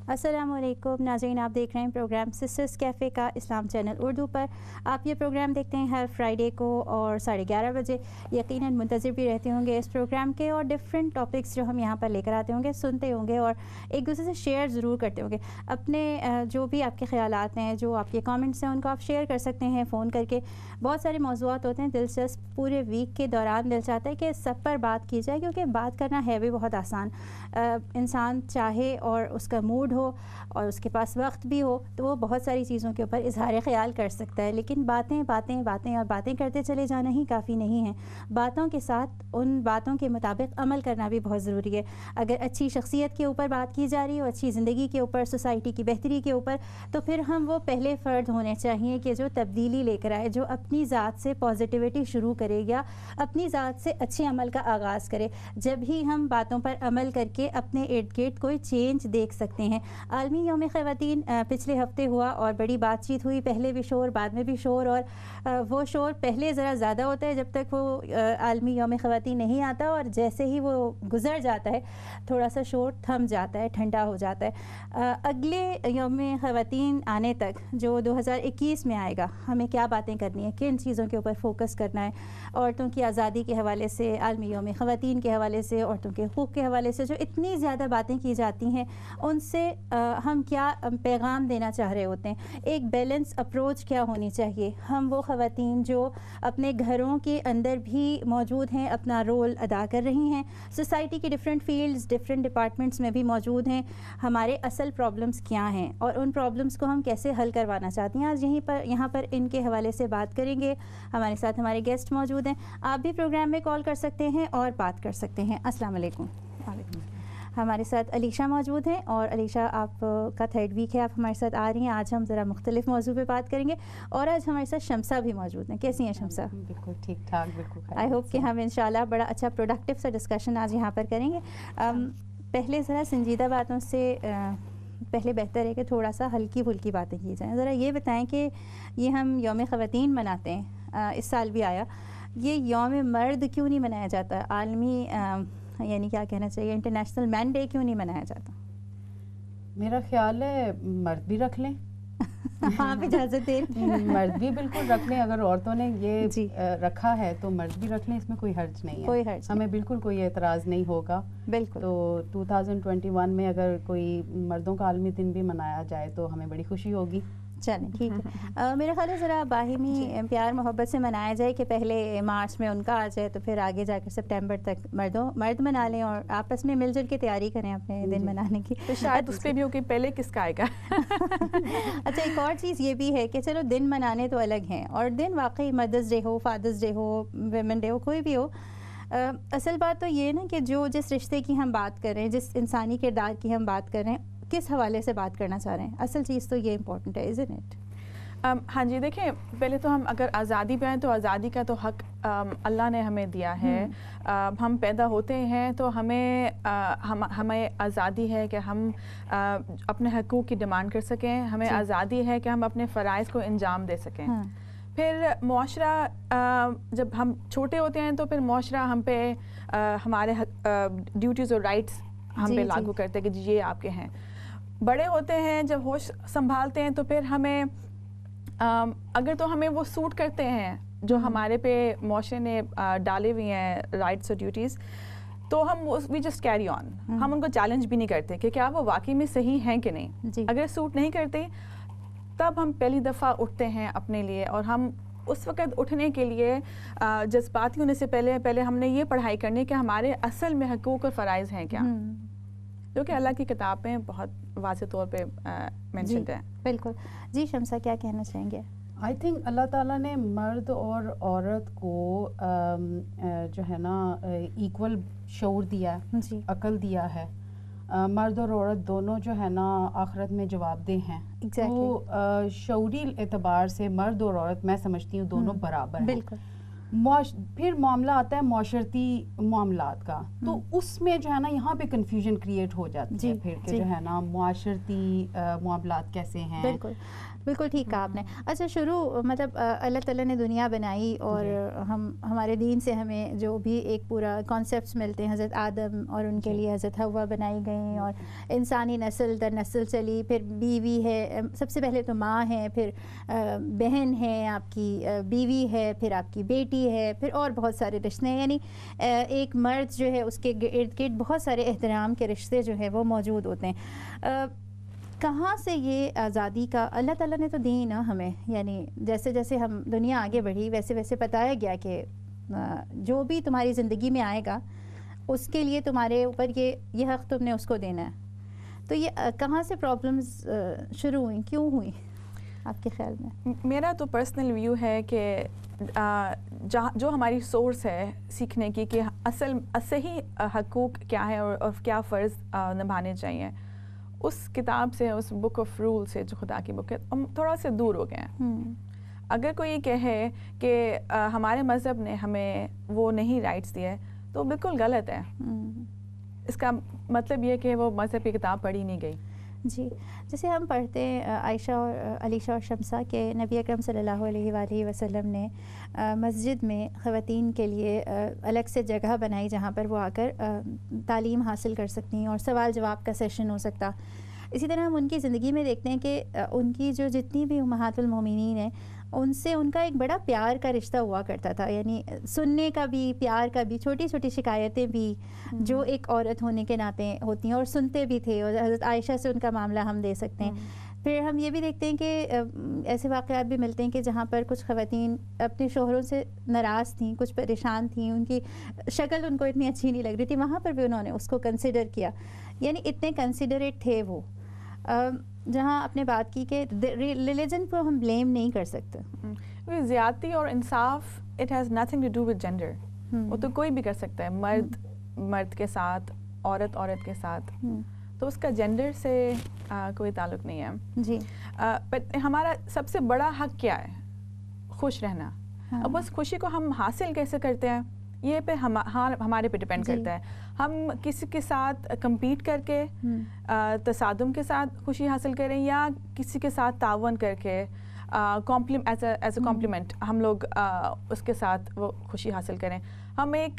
السلام علیکم ناظرین، آپ دیکھ رہے ہیں پروگرام سسٹرز کیفے کا اسلام چینل اردو پر. آپ یہ پروگرام دیکھتے ہیں ہر فرائیڈے کو اور 11:30 بجے. یقیناً منتظر بھی رہتے ہوں گے اس پروگرام کے، اور ڈفرینٹ ٹاپکس جو ہم یہاں پر لے کر آتے ہوں گے سنتے ہوں گے اور ایک دوسرے سے شیئر ضرور کرتے ہوں گے. اپنے جو بھی آپ کے خیالات ہیں، جو آپ کے کامنٹس ہیں، ان کو آپ شیئر کر سکتے ہیں فون کر کے. بہت سارے موضوعات ہوتے ہیں دلچسپ، پورے ویک کے دوران دل چاہتا ہے کہ سب پر بات کی جائے، کیونکہ بات کرنا ہے بھی بہت آسان. انسان چاہے اور اس کا موڈ ہو اور اس کے پاس وقت بھی ہو تو وہ بہت ساری چیزوں کے اوپر اظہار خیال کر سکتا ہے، لیکن باتیں باتیں باتیں اور باتیں کرتے چلے جانا ہی کافی نہیں ہے. باتوں کے ساتھ ان باتوں کے مطابق عمل کرنا بھی بہت ضروری ہے. اگر اچھی شخصیت کے اوپر بات کی جا رہی ہو، اچھی زندگی کے اوپر، سوسائٹی کی بہتری کے اوپر، تو پھر ہم وہ پہلے فرد ہونے چاہیے کہ جو تبدیلی لے کر آئے، جو اپنی ذات سے پازیٹیوٹی شروع کرے یا اپنی ذات سے اچھے عمل کا آغاز کرے. جب ہی ہم باتوں پر عمل کر کے اپنے ارد گرد کوئی چینج دیکھ سکتے ہیں. عالمی یوم خواتین پچھلے ہفتے ہوا اور بڑی بات چیت ہوئی، پہلے بھی شور بعد میں بھی شور، اور وہ شور پہلے ذرا زیادہ ہوتا ہے جب تک وہ عالمی یوم خواتین نہیں آتا، اور جیسے ہی وہ گزر جاتا ہے تھوڑا سا شور تھم جاتا ہے، ٹھنڈا ہو جاتا ہے. اگلے یوم خواتین آنے تک جو 2021 میں آئے گا، ہمیں کیا باتیں کرنی ہیں، کن چیزوں کے اوپر فوکس کرنا ہے. عورتوں کی آزادی کے حوالے سے، عالمی یوم خواتین کے حوالے سے، عورتوں کے حقوق کے حوالے سے جو اتنی زیادہ باتیں کی جاتی ہیں، ان سے ہم کیا پیغام دینا چاہ رہے ہوتے ہیں. ایک بیلنس اپروچ کیا ہونی چاہیے. ہم وہ خواتین جو اپنے گھروں کے اندر بھی موجود ہیں، اپنا رول ادا کر رہی ہیں، سوسائٹی کی ڈفرینٹ فیلڈز، ڈفرینٹ ڈپارٹمنٹس میں بھی موجود ہیں. ہمارے اصل پرابلمس کیا ہیں اور ان پرابلمس کو ہم کیسے حل کروانا چاہتی ہیں، آج یہاں پر ان کے حوالے سے بات کریں گے. ہمارے ساتھ ہمارے گیسٹ موجود ہیں. آپ بھی پروگرام میں کال کر سکتے ہیں اور بات کر سکتے ہیں. السلام علیکم. ہمارے ساتھ علیشہ موجود ہیں، اور علیشہ آپ کا 3rd ویک ہے آپ ہمارے ساتھ آ رہی ہیں. آج ہم ذرا مختلف موضوع پہ بات کریں گے، اور آج ہمارے ساتھ شمسہ بھی موجود ہیں. کیسی ہیں شمسہ؟ بالکل ٹھیک ٹھاک، بالکل. آئی ہوپ کہ ہم انشاءاللہ بڑا اچھا پروڈکٹیو سا ڈسکشن آج یہاں پر کریں گے. پہلے ذرا سنجیدہ باتوں سے پہلے بہتر ہے کہ تھوڑا سا ہلکی پھلکی باتیں کی جائیں. ذرا یہ بتائیں کہ یہ ہم یوم خواتین مناتے ہیں، اس سال بھی آیا، یہ یوم مرد کیوں نہیں منایا جاتا؟ عالمی یعنی کیا کہنا چاہیے، انٹرنیشنل مین ڈے کیوں نہیں منایا جاتا؟ میرا خیال ہے مرد بھی رکھ لیں. آپ اجازت دیں. مرد بھی بالکل رکھ لیں. اگر عورتوں نے یہ رکھا ہے تو مرد بھی رکھ لیں، اس میں کوئی حرج نہیں ہے. کوئی حرج ہمیں بالکل کوئی اعتراض نہیں ہوگا. بالکل. تو 2021 میں اگر کوئی مردوں کا عالمی دن بھی منایا جائے تو ہمیں بڑی خوشی ہوگی. چلیں ٹھیک ہے. میرا خیال ہے ذرا باہمی پیار محبت سے منایا جائے کہ پہلے مارچ میں ان کا آ جائے، تو پھر آگے جا کر سپٹمبر تک مرد منا لیں اور آپس میں مل جل کے تیاری کریں اپنے دن منانے کی. تو شاید اس پہ بھی ہو کہ پہلے کس کا آئے گا. اچھا، ایک اور چیز یہ بھی ہے کہ چلو دن منانے تو الگ ہیں، اور دن واقعی مدرس ڈے ہو، فادرس ڈے ہو، ویمن ڈے ہو، کوئی بھی ہو، اصل بات تو یہ نا کہ جس رشتے کی ہم بات کر رہے ہیں، جس انسانی کردار کی ہم بات کر رہے ہیں، کس حوالے سے بات کرنا چاہ رہے ہیں، اصل چیز تو یہ امپورٹنٹ ہے. isn't it؟ ہاں جی، دیکھیں پہلے تو ہم اگر آزادی پہ آئیں تو آزادی کا تو حق اللہ نے ہمیں دیا ہے. ہم پیدا ہوتے ہیں تو ہمیں آزادی ہے کہ ہم اپنے حقوق کی ڈیمانڈ کر سکیں. ہمیں آزادی ہے کہ ہم اپنے فرائض کو انجام دے سکیں. پھر معاشرہ، جب ہم چھوٹے ہوتے ہیں تو پھر معاشرہ ہم پہ ہمارے ڈیوٹیز اور رائٹس ہم پہ لاگو کرتے ہیں کہ جی یہ آپ کے ہیں. بڑے ہوتے ہیں، جب ہوش سنبھالتے ہیں تو پھر ہمیں اگر تو ہمیں وہ سوٹ کرتے ہیں جو ہمارے پہ معاشرے نے ڈالے ہوئے ہیں رائٹس اور ڈیوٹیز، تو ہم وی جسٹ کیری آن. ہم ان کو چیلنج بھی نہیں کرتے کہ کیا وہ واقعی میں صحیح ہیں کہ نہیں. اگر سوٹ نہیں کرتے تب ہم پہلی دفعہ اٹھتے ہیں اپنے لیے، اور ہم اس وقت اٹھنے کے لیے جذباتی ہونے سے پہلے ہم نے یہ پڑھائی کرنی کہ ہمارے اصل میں حقوق اور فرائض ہیں کیا، جو کہ اللہ کی کتاب میں بہت واضح طور پہ مینشنڈ ہے. بالکل. جی شمسہ کیا کہنا چاہیں گے؟ آئی تھنک اللہ تعالیٰ نے مرد اور عورت کو جو ہے نا ایکول شعور دیا ہے، عقل دیا ہے. مرد اور عورت دونوں جو ہے نا آخرت میں جواب دہ ہیں. تو شعوری اعتبار سے مرد اور عورت میں سمجھتی ہوں دونوں برابر ہیں. بالکل. پھر معاملہ آتا ہے معاشرتی معاملات کا, تو اس میں جو ہے نا یہاں پہ کنفیوژن کریٹ ہو جاتی ہے پھر کہ جو ہے نا معاشرتی معاملات کیسے ہیں. بالکل بالکل ٹھیک کہا آپ نے. اچھا شروع مطلب اللہ تعالیٰ نے دنیا بنائی اور ہمارے دین سے ہمیں جو بھی ایک پورا کانسیپٹس ملتے ہیں, حضرت آدم اور ان کے لیے حضرت حوا بنائی گئیں, اور انسانی نسل در نسل چلی, پھر بیوی ہے, سب سے پہلے تو ماں ہے, پھر بہن ہے آپ کی, بیوی ہے, پھر آپ کی بیٹی ہے, پھر اور بہت سارے رشتے ہیں. یعنی ایک مرد جو ہے اس کے ارد گرد بہت سارے احترام کے رشتے جو ہیں وہ موجود ہوتے ہیں. کہاں سے یہ آزادی کا اللہ تعالیٰ نے تو دی نا ہمیں, یعنی جیسے جیسے ہم دنیا آگے بڑھی ویسے ویسے بتایا گیا کہ جو بھی تمہاری زندگی میں آئے گا اس کے لیے تمہارے اوپر یہ حق تم نے اس کو دینا ہے. تو یہ کہاں سے پرابلمز شروع ہوئیں, کیوں ہوئیں آپ کے خیال میں؟ میرا تو پرسنل ویو ہے کہ جو ہماری سورس ہے سیکھنے کی کہ صحیح حقوق کیا ہے اور کیا فرض نبھانے چاہیے, اس کتاب سے, اس بک آف رول سے جو خدا کی بک ہے, ہم تھوڑا سے دور ہو گئے ہیں. اگر کوئی یہ کہے کہ ہمارے مذہب نے ہمیں وہ نہیں رائٹس دیے تو بالکل غلط ہے. اس کا مطلب یہ کہ وہ مذہب کی کتاب پڑھی نہیں گئی. جی, جیسے ہم پڑھتے ہیں عائشہ اور علیشہ اور شمسہ کے نبی اکرم صلی اللہ علیہ وآلہ وسلم نے مسجد میں خواتین کے لیے الگ سے جگہ بنائی جہاں پر وہ آ کر تعلیم حاصل کر سکتی ہیں اور سوال جواب کا سیشن ہو سکتا. اسی طرح ہم ان کی زندگی میں دیکھتے ہیں کہ ان کی جو جتنی بھی امہات المومنین ہیں ان سے ان کا ایک بڑا پیار کا رشتہ ہوا کرتا تھا, یعنی سننے کا بھی, پیار کا بھی, چھوٹی چھوٹی شکایتیں بھی جو ایک عورت ہونے کے ناطے ہوتی ہیں, اور سنتے بھی تھے. اور حضرت عائشہ سے ان کا معاملہ ہم دے سکتے ہیں. پھر ہم یہ بھی دیکھتے ہیں کہ ایسے واقعات بھی ملتے ہیں کہ جہاں پر کچھ خواتین اپنے شوہروں سے ناراض تھیں, کچھ پریشان تھیں, ان کی شکل ان کو اتنی اچھی نہیں لگ رہی تھی, وہاں پر بھی انہوں نے اس کو کنسیڈر کیا. یعنی اتنے کنسیڈریٹ تھے وہ, جہاں آپ نے بات کی کہ ریلیجن کو ہم بلیم نہیں کر سکتے. زیادتی اور انصاف it has nothing to do with gender. وہ تو کوئی بھی کر سکتا ہے, مرد کے ساتھ, عورت کے ساتھ, تو اس کا جینڈر سے کوئی تعلق نہیں ہے. جی, بٹ ہمارا سب سے بڑا حق کیا ہے؟ خوش رہنا. اب اس خوشی کو ہم حاصل کیسے کرتے ہیں یہ پہ ہمارے پہ ڈپینڈ کرتا ہے. ہم کسی کے ساتھ کمپیٹ کر کے, تصادم کے ساتھ خوشی حاصل کریں, یا کسی کے ساتھ تعاون کر کے ایز اے کمپلیمنٹ ہم لوگ اس کے ساتھ وہ خوشی حاصل کریں. ہم ایک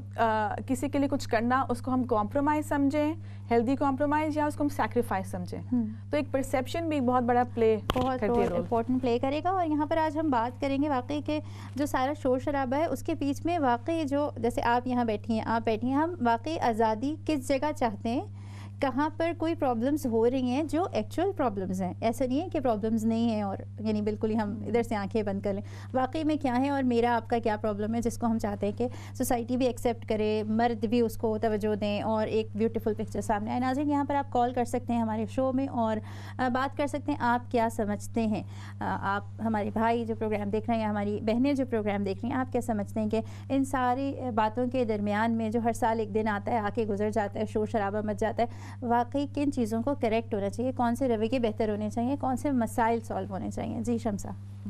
کسی کے لیے کچھ کرنا, اس کو ہم کمپرومائز سمجھیں, ہیلدی کمپرومائز, یا اس کو ہم سیکریفائس سمجھیں. تو ایک پرسیپشن بھی بہت بڑا بہت امپورٹنٹ پلے کرے گا. اور یہاں پر آج ہم بات کریں گے واقعی کہ جو سارا شور شرابہ ہے اس کے بیچ میں واقعی جو, جیسے آپ یہاں بیٹھی ہیں, آپ بیٹھی ہیں, ہم واقعی آزادی کس جگہ چاہتے ہیں, کہاں پر کوئی پرابلمز ہو رہی ہیں جو ایکچوئل پرابلمز ہیں. ایسا نہیں ہے کہ پرابلمز نہیں ہیں اور یعنی بالکل ہی ہم ادھر سے آنکھیں بند کر لیں. واقعی میں کیا ہے اور میرا آپ کا کیا پرابلم ہے جس کو ہم چاہتے ہیں کہ سوسائٹی بھی ایکسیپٹ کرے, مرد بھی اس کو توجہ دیں اور ایک بیوٹیفل پکچر سامنے آئے. ناظرین, یہاں پر آپ کال کر سکتے ہیں ہمارے شو میں اور بات کر سکتے ہیں آپ کیا سمجھتے ہیں. آپ ہمارے بھائی جو پروگرام دیکھ رہے ہیں یا ہماری بہنیں جو پروگرام دیکھ رہی ہیں, آپ کیا سمجھتے ہیں کہ ان ساری باتوں کے درمیان میں جو ہر سال ایک دن آتا ہے, آ کے گزر جاتا ہے, شور شرابہ مچ جاتا ہے, واقعی کن چیزوں کو کریکٹ ہونا چاہیے, کون سے رویے بہتر ہونے چاہیے, کون سے مسائل سالو ہونے چاہیے؟ جی شمسہ.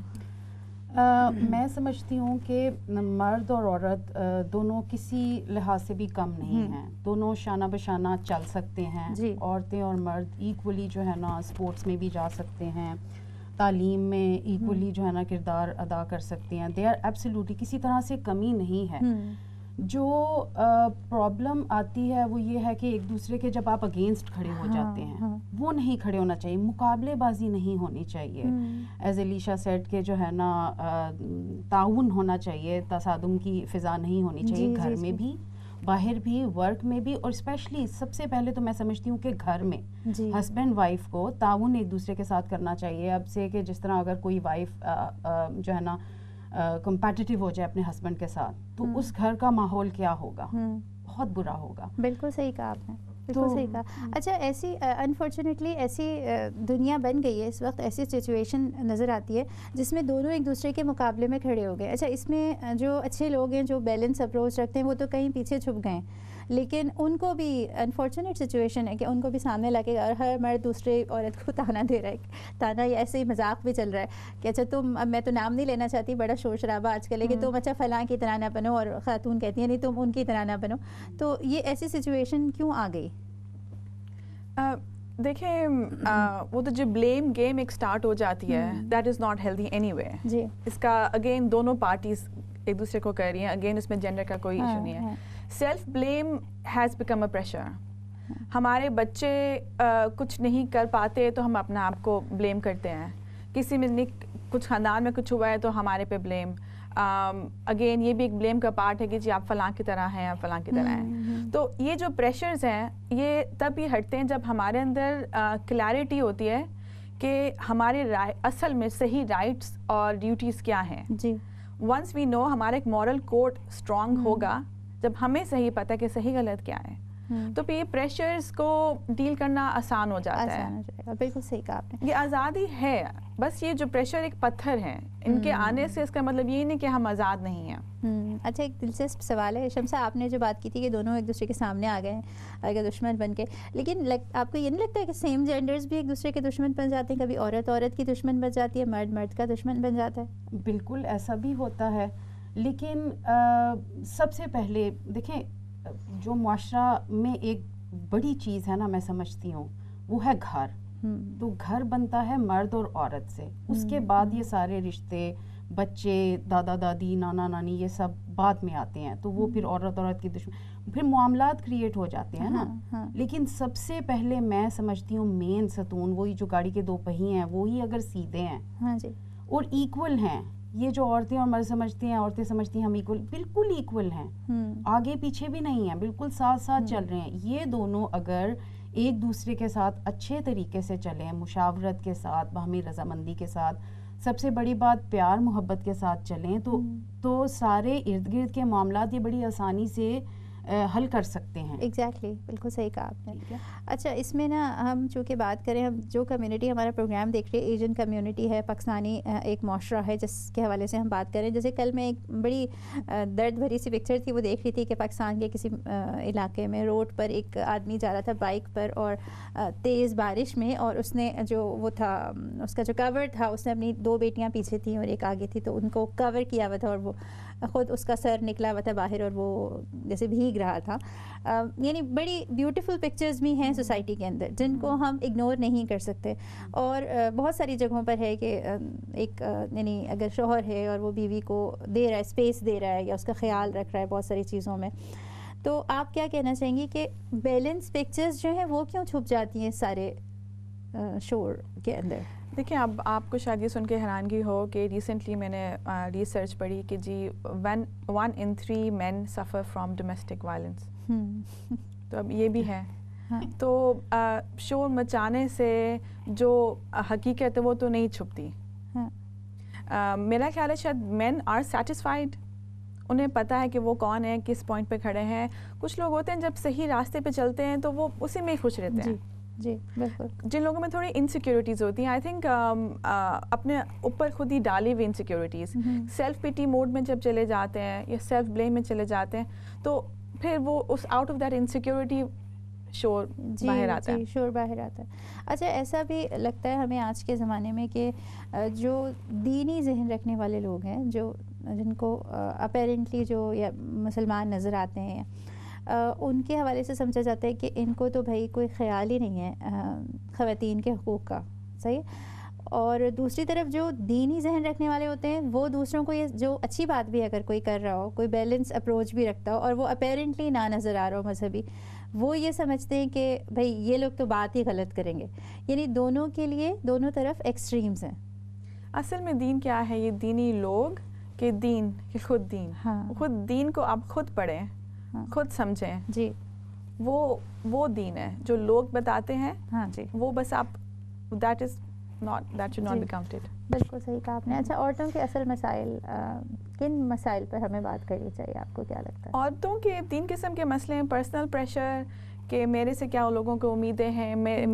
میں سمجھتی ہوں کہ مرد اور عورت دونوں کسی لحاظ سے بھی کم نہیں ہیں, دونوں شانہ بشانہ چل سکتے ہیں. عورتیں اور مرد ایکولی جو ہے نا اسپورٹس میں بھی جا سکتے ہیں, تعلیم میں ایکولی جو ہے نا کردار ادا کر سکتے ہیں. دے آر ایبسلیوٹلی, کسی طرح سے کمی نہیں ہے. جو پرابلم آتی ہے وہ یہ ہے کہ ایک دوسرے کے جب آپ اگینسٹ کھڑے ہو جاتے ہیں, وہ نہیں کھڑے ہونا چاہیے, مقابلے بازی نہیں ہونی چاہیے. ایز علیشہ سیٹ کے جو ہے نا تعاون ہونا چاہیے, تصادم کی فضا نہیں ہونی چاہیے, گھر میں بھی, باہر بھی, ورک میں بھی, اور اسپیشلی سب سے پہلے تو میں سمجھتی ہوں کہ گھر میں ہسبینڈ وائف کو تعاون ایک دوسرے کے ساتھ کرنا چاہیے. اب سے کہ جس طرح اگر کوئی وائف جو ہے نا کمپیٹیٹیو ہو جائے اپنے ہسبینڈ کے ساتھ, تو اس گھر کا ماحول کیا ہوگا, بہت برا ہوگا. بالکل صحیح کہا آپ نے, بالکل صحیح کہا. اچھا, ایسی انفارچونیٹلی ایسی دنیا بن گئی ہے اس وقت, ایسی سچویشن نظر آتی ہے جس میں دونوں ایک دوسرے کے مقابلے میں کھڑے ہو گئے. اچھا, اس میں جو اچھے لوگ ہیں جو بیلنس اپروچ رکھتے ہیں وہ تو کہیں پیچھے چھپ گئے ہیں, لیکن ان کو بھی انفارچونیٹ سچویشن ہے کہ ان کو بھی سامنے لگے گا اور ہر مرد دوسرے عورت کو تانا دے رہا ہے. تانا یہ ایسے ہی مذاق بھی چل رہا ہے کہ اچھا تم, اب میں تو نام نہیں لینا چاہتی, بڑا شور شرابہ آج کل ہے کہ تم اچھا فلاں کی طرح نہ بنو, اور خاتون کہتی ہیں نہیں تم ان کی طرح نہ بنو. تو یہ ایسی سچویشن کیوں آ گئی؟ دیکھیں وہ تو جو بلیم گیم ایک سٹارٹ ہو جاتی ہے, that is not healthy anyway. جی, اس کا اگین دونوں پارٹیز ایک دوسرے کو کہہ رہی ہیں, اگین اس میں جینڈر کا کوئی ایشو نہیں ہے. Self blame has become a pressure. ہمارے بچے کچھ نہیں کر پاتے تو ہم اپنا آپ کو بلیم کرتے ہیں. کسی میں کچھ خاندان میں کچھ ہوا ہے تو ہمارے پہ بلیم. اگین یہ بھی ایک بلیم کا پارٹ ہے کہ جی آپ فلاں کی طرح ہیں, آپ فلاں کی طرح ہیں. تو یہ جو پریشرز ہیں یہ تب ہی ہٹتے ہیں جب ہمارے اندر کلیئرٹی ہوتی ہے کہ ہمارے اصل میں صحیح رائٹس اور ڈیوٹیز کیا ہیں. جی, ونس وی نو, ہمارا ایک مورل کوڈ اسٹرانگ ہوگا جب ہمیں صحیح پتہ کہ صحیح غلط کیا ہے, تو پھر یہ پریشرز کو ڈیل کرنا آسان ہو جاتا ہے. بالکل صحیح کہا آپ نے. یہ آزادی ہے, بس یہ جو پریشر ایک پتھر ہے, ان کے آنے سے اس کا مطلب یہ نہیں کہ ہم آزاد نہیں ہیں. اچھا, ایک دلچسپ سوال ہے شمسہ, آپ نے جو بات کی تھی کہ دونوں ایک دوسرے کے سامنے آ گئے ہیں اگر دشمن بن کے, لیکن آپ کو یہ نہیں لگتا ہے کہ سیم جینڈرز بھی ایک دوسرے کے دشمن بن جاتے ہیں؟ کبھی عورت عورت کی دشمن بن جاتی ہے, مرد مرد کا دشمن بن جاتا ہے؟ بالکل ایسا بھی ہوتا ہے, لیکن سب سے پہلے دیکھیں جو معاشرہ میں ایک بڑی چیز ہے نا, میں سمجھتی ہوں وہ ہے گھر. تو گھر بنتا ہے مرد اور عورت سے, اس کے بعد یہ سارے رشتے, بچے, دادا دادی, نانا نانی, یہ سب بعد میں آتے ہیں. تو وہ پھر عورت کی دشمن, پھر معاملات کریٹ ہو جاتے ہیں نا. لیکن سب سے پہلے میں سمجھتی ہوں مین ستون وہی جو گاڑی کے دو پہیے ہیں, وہی اگر سیدھے ہیں اور ایکول ہیں, یہ جو عورتیں اور مرد سمجھتے ہیں, عورتیں سمجھتی ہیں ہم ایکول, بالکل ایکول ہیں, آگے پیچھے بھی نہیں ہیں, بالکل ساتھ ساتھ چل رہے ہیں. یہ دونوں اگر ایک دوسرے کے ساتھ اچھے طریقے سے چلیں, مشاورت کے ساتھ, باہمی رضامندی کے ساتھ, سب سے بڑی بات پیار محبت کے ساتھ چلیں, تو سارے ارد گرد کے معاملات یہ بڑی آسانی سے حل کر سکتے ہیں. ایگزیکٹلی, بالکل صحیح کہا آپ نے. اچھا, اس میں نا ہم چونکہ بات کریں, ہم جو کمیونٹی ہمارا پروگرام دیکھ رہے ہیں ایشین کمیونٹی ہے, پاکستانی ایک معاشرہ ہے جس کے حوالے سے ہم بات کریں. جیسے کل میں ایک بڑی درد بھری سی پکچر تھی, وہ دیکھ رہی تھی کہ پاکستان کے کسی علاقے میں روڈ پر ایک آدمی جا رہا تھا بائک پر, اور تیز بارش میں, اور اس نے جو وہ تھا اس کا جو کور تھا, اس نے اپنی 2 بیٹیاں پیچھے تھیں اور ایک آگے تھی, تو ان کو کور کیا ہوا تھا اور وہ خود اس کا سر نکلا ہوا تھا باہر اور وہ جیسے بھیگ رہا تھا. یعنی بڑی بیوٹیفل پکچرز بھی ہیں سوسائٹی کے اندر جن کو ہم اگنور نہیں کر سکتے. اور بہت ساری جگہوں پر ہے کہ ایک یعنی اگر شوہر ہے اور وہ بیوی کو دے رہا ہے, اسپیس دے رہا ہے یا اس کا خیال رکھ رہا ہے بہت ساری چیزوں میں, تو آپ کیا کہنا چاہیں گی کہ بیلنس پکچرز جو ہیں وہ کیوں چھپ جاتی ہیں سارے شور کے اندر؟ دیکھیں, اب آپ کو شاید یہ سن کے حیرانگی ہو کہ ریسنٹلی میں نے ریسرچ پڑھی کہ جی 1 in 3 men suffer from domestic violence. تو اب یہ بھی ہے. تو شور مچانے سے جو حقیقت ہے وہ تو نہیں چھپتی. میرا خیال ہے شاید مین آر سیٹسفائڈ, انہیں پتہ ہے کہ وہ کون ہے, کس پوائنٹ پہ کھڑے ہیں. کچھ لوگ ہوتے ہیں جب صحیح راستے پہ چلتے ہیں تو وہ اسی میں ہی خوش رہتے ہیں. جی بالکل. جن لوگوں میں تھوڑی انسیکیورٹیز ہوتی ہیں, آئی تھنک اپنے اوپر خود ہی ڈالی ہوئی انسیکیورٹیز, سیلف پیٹی موڈ میں جب چلے جاتے ہیں یا سیلف بلیم میں چلے جاتے ہیں, تو پھر وہ اس آؤٹ آف دیٹ انسیکیورٹی شور باہر آتا ہے. شور باہر آتا ہے. اچھا, ایسا بھی لگتا ہے ہمیں آج کے زمانے میں کہ جو دینی ذہن رکھنے والے لوگ ہیں, جو جن کو اپیرنٹلی جو یا مسلمان نظر آتے ہیں, ان کے حوالے سے سمجھا جاتا ہے کہ ان کو تو بھائی کوئی خیال ہی نہیں ہے خواتین کے حقوق کا, صحیح. اور دوسری طرف جو دینی ذہن رکھنے والے ہوتے ہیں وہ دوسروں کو یہ جو اچھی بات بھی اگر کوئی کر رہا ہو, کوئی بیلنس اپروچ بھی رکھتا ہو اور وہ اپیرنٹلی نہ نظر آ رہا ہو مذہبی, وہ یہ سمجھتے ہیں کہ بھائی یہ لوگ تو بات ہی غلط کریں گے. یعنی دونوں کے لیے دونوں طرف ایکسٹریمز ہیں. اصل میں دین کیا ہے؟ یہ دینی لوگ کہ دین کہ خود دین, خود دین کو آپ خود پڑھیں, خود سمجھیں. جی, وہ دین ہے جو لوگ بتاتے ہیں. ہاں جی, وہ بس آپ that should not be counted. بالکل صحیح کہا آپ نے. اچھا, عورتوں کے اصل مسائل, کن مسائل پر ہمیں بات کرنی چاہیے, آپ کو کیا لگتا ہے؟ عورتوں کے 3 قسم کے مسئلے ہیں. پرسنل پریشر کہ میرے سے کیا لوگوں کو امیدیں ہیں,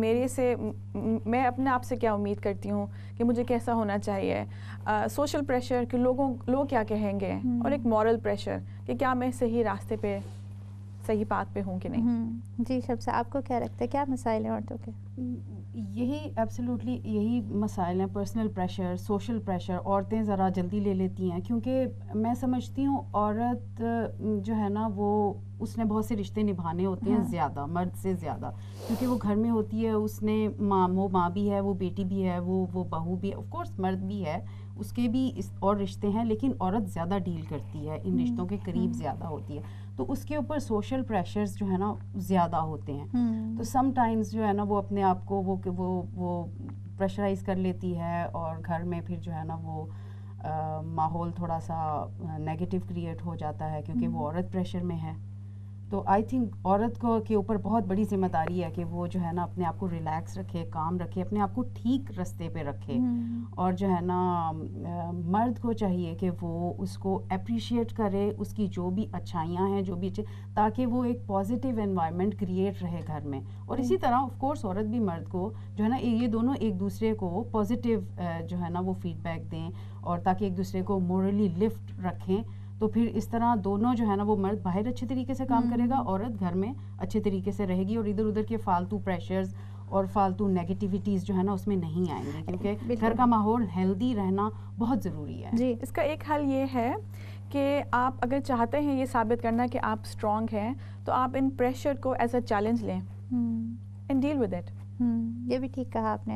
میں اپنے آپ سے کیا امید کرتی ہوں کہ مجھے کیسا ہونا چاہیے. سوشل پریشر کہ لوگ کیا کہیں گے, اور ایک مورل پریشر کہ کیا میں صحیح راستے پہ صحیح بات پہ ہوں کہ نہیں. جی شب سے آپ کو کیا لگتا ہے کیا مسائل ہیں عورتوں کے؟ یہی ایبسلیوٹلی یہی مسائل ہیں، پرسنل پریشر، سوشل پریشر. عورتیں ذرا جلدی لے لیتی ہیں کیونکہ میں سمجھتی ہوں عورت جو ہے نا وہ اس نے بہت سے رشتے نبھانے ہوتے ہیں زیادہ مرد سے زیادہ، کیونکہ وہ گھر میں ہوتی ہے، اس نے ماں بھی ہے، وہ بیٹی بھی ہے، وہ بہو بھی ہے، آف کورس مرد بھی ہے، اس کے بھی اور رشتے ہیں، لیکن عورت زیادہ ڈیل کرتی ہے، ان رشتوں کے قریب زیادہ ہوتی ہے، تو اس کے اوپر سوشل پریشرز جو ہے نا زیادہ ہوتے ہیں. تو سم ٹائمز جو ہے نا وہ اپنے آپ کو وہ پریشرائز کر لیتی ہے، اور گھر میں پھر جو ہے نا وہ ماحول تھوڑا سا نیگیٹو کریٹ ہو جاتا ہے کیونکہ وہ عورت پریشر میں ہے. تو آئی تھنک عورت کو کے اوپر بہت بڑی ذمہ داری ہے کہ وہ جو ہے نا اپنے آپ کو ریلیکس رکھے، کام رکھے، اپنے آپ کو ٹھیک رستے پہ رکھے. اور جو ہے نا مرد کو چاہیے کہ وہ اس کو اپریشیٹ کرے، اس کی جو بھی اچھائیاں ہیں، جو بھی تاکہ وہ ایک پازیٹیو انوائرمنٹ کریٹ رہے گھر میں. اور اسی طرح آف کورس عورت بھی مرد کو جو ہے نا یہ دونوں ایک دوسرے کو پازیٹیو جو ہے نا وہ فیڈ بیک دیں، اور تاکہ ایک دوسرے کو مورلی لفٹ رکھیں. تو پھر اس طرح دونوں جو ہے نا وہ مرد باہر اچھے طریقے سے کام کرے گا، عورت گھر میں اچھے طریقے سے رہے گی، اور ادھر ادھر کے فالتو پریشرز اور فالتو نیگیٹیوٹیز جو ہے نا اس میں نہیں آئیں گی، کیونکہ گھر کا ماحول ہیلدی رہنا بہت ضروری ہے. جی اس کا ایک حل یہ ہے کہ آپ اگر چاہتے ہیں یہ ثابت کرنا کہ آپ اسٹرانگ ہیں تو آپ ان پریشر کو ایز اے چیلنج لیں اینڈ ڈیل ود اٹ. یہ بھی ٹھیک کہا آپ نے.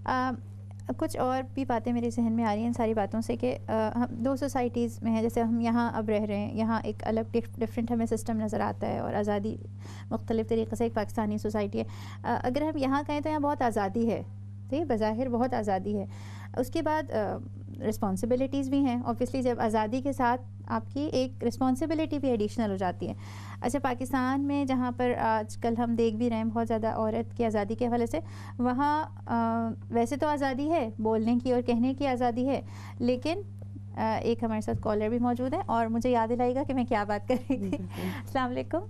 کچھ اور بھی باتیں میرے ذہن میں آ رہی ہیں ان ساری باتوں سے کہ ہم دو سوسائٹیز میں ہیں، جیسے ہم یہاں اب رہ رہے ہیں، یہاں ایک الگ ڈفرینٹ ہمیں سسٹم نظر آتا ہے اور آزادی مختلف طریقے سے ایک پاکستانی سوسائٹی ہے. اگر ہم یہاں کہیں تو یہاں بہت آزادی ہے، تو یہ بظاہر بہت آزادی ہے. اس کے بعد رسپانسبلٹیز بھی ہیں اوبویسلی، جب آزادی کے ساتھ آپ کی ایک رسپانسبلٹی بھی ایڈیشنل ہو جاتی ہے. اچھا پاکستان میں جہاں پر آج کل ہم دیکھ بھی رہے ہیں بہت زیادہ عورت کی آزادی کے حوالے سے، وہاں ویسے تو آزادی ہے، بولنے کی اور کہنے کی آزادی ہے، لیکن ایک ہمارے ساتھ کالر بھی موجود ہے اور مجھے یاد دلائے گا کہ میں کیا بات کر رہی تھی. السلام علیکم.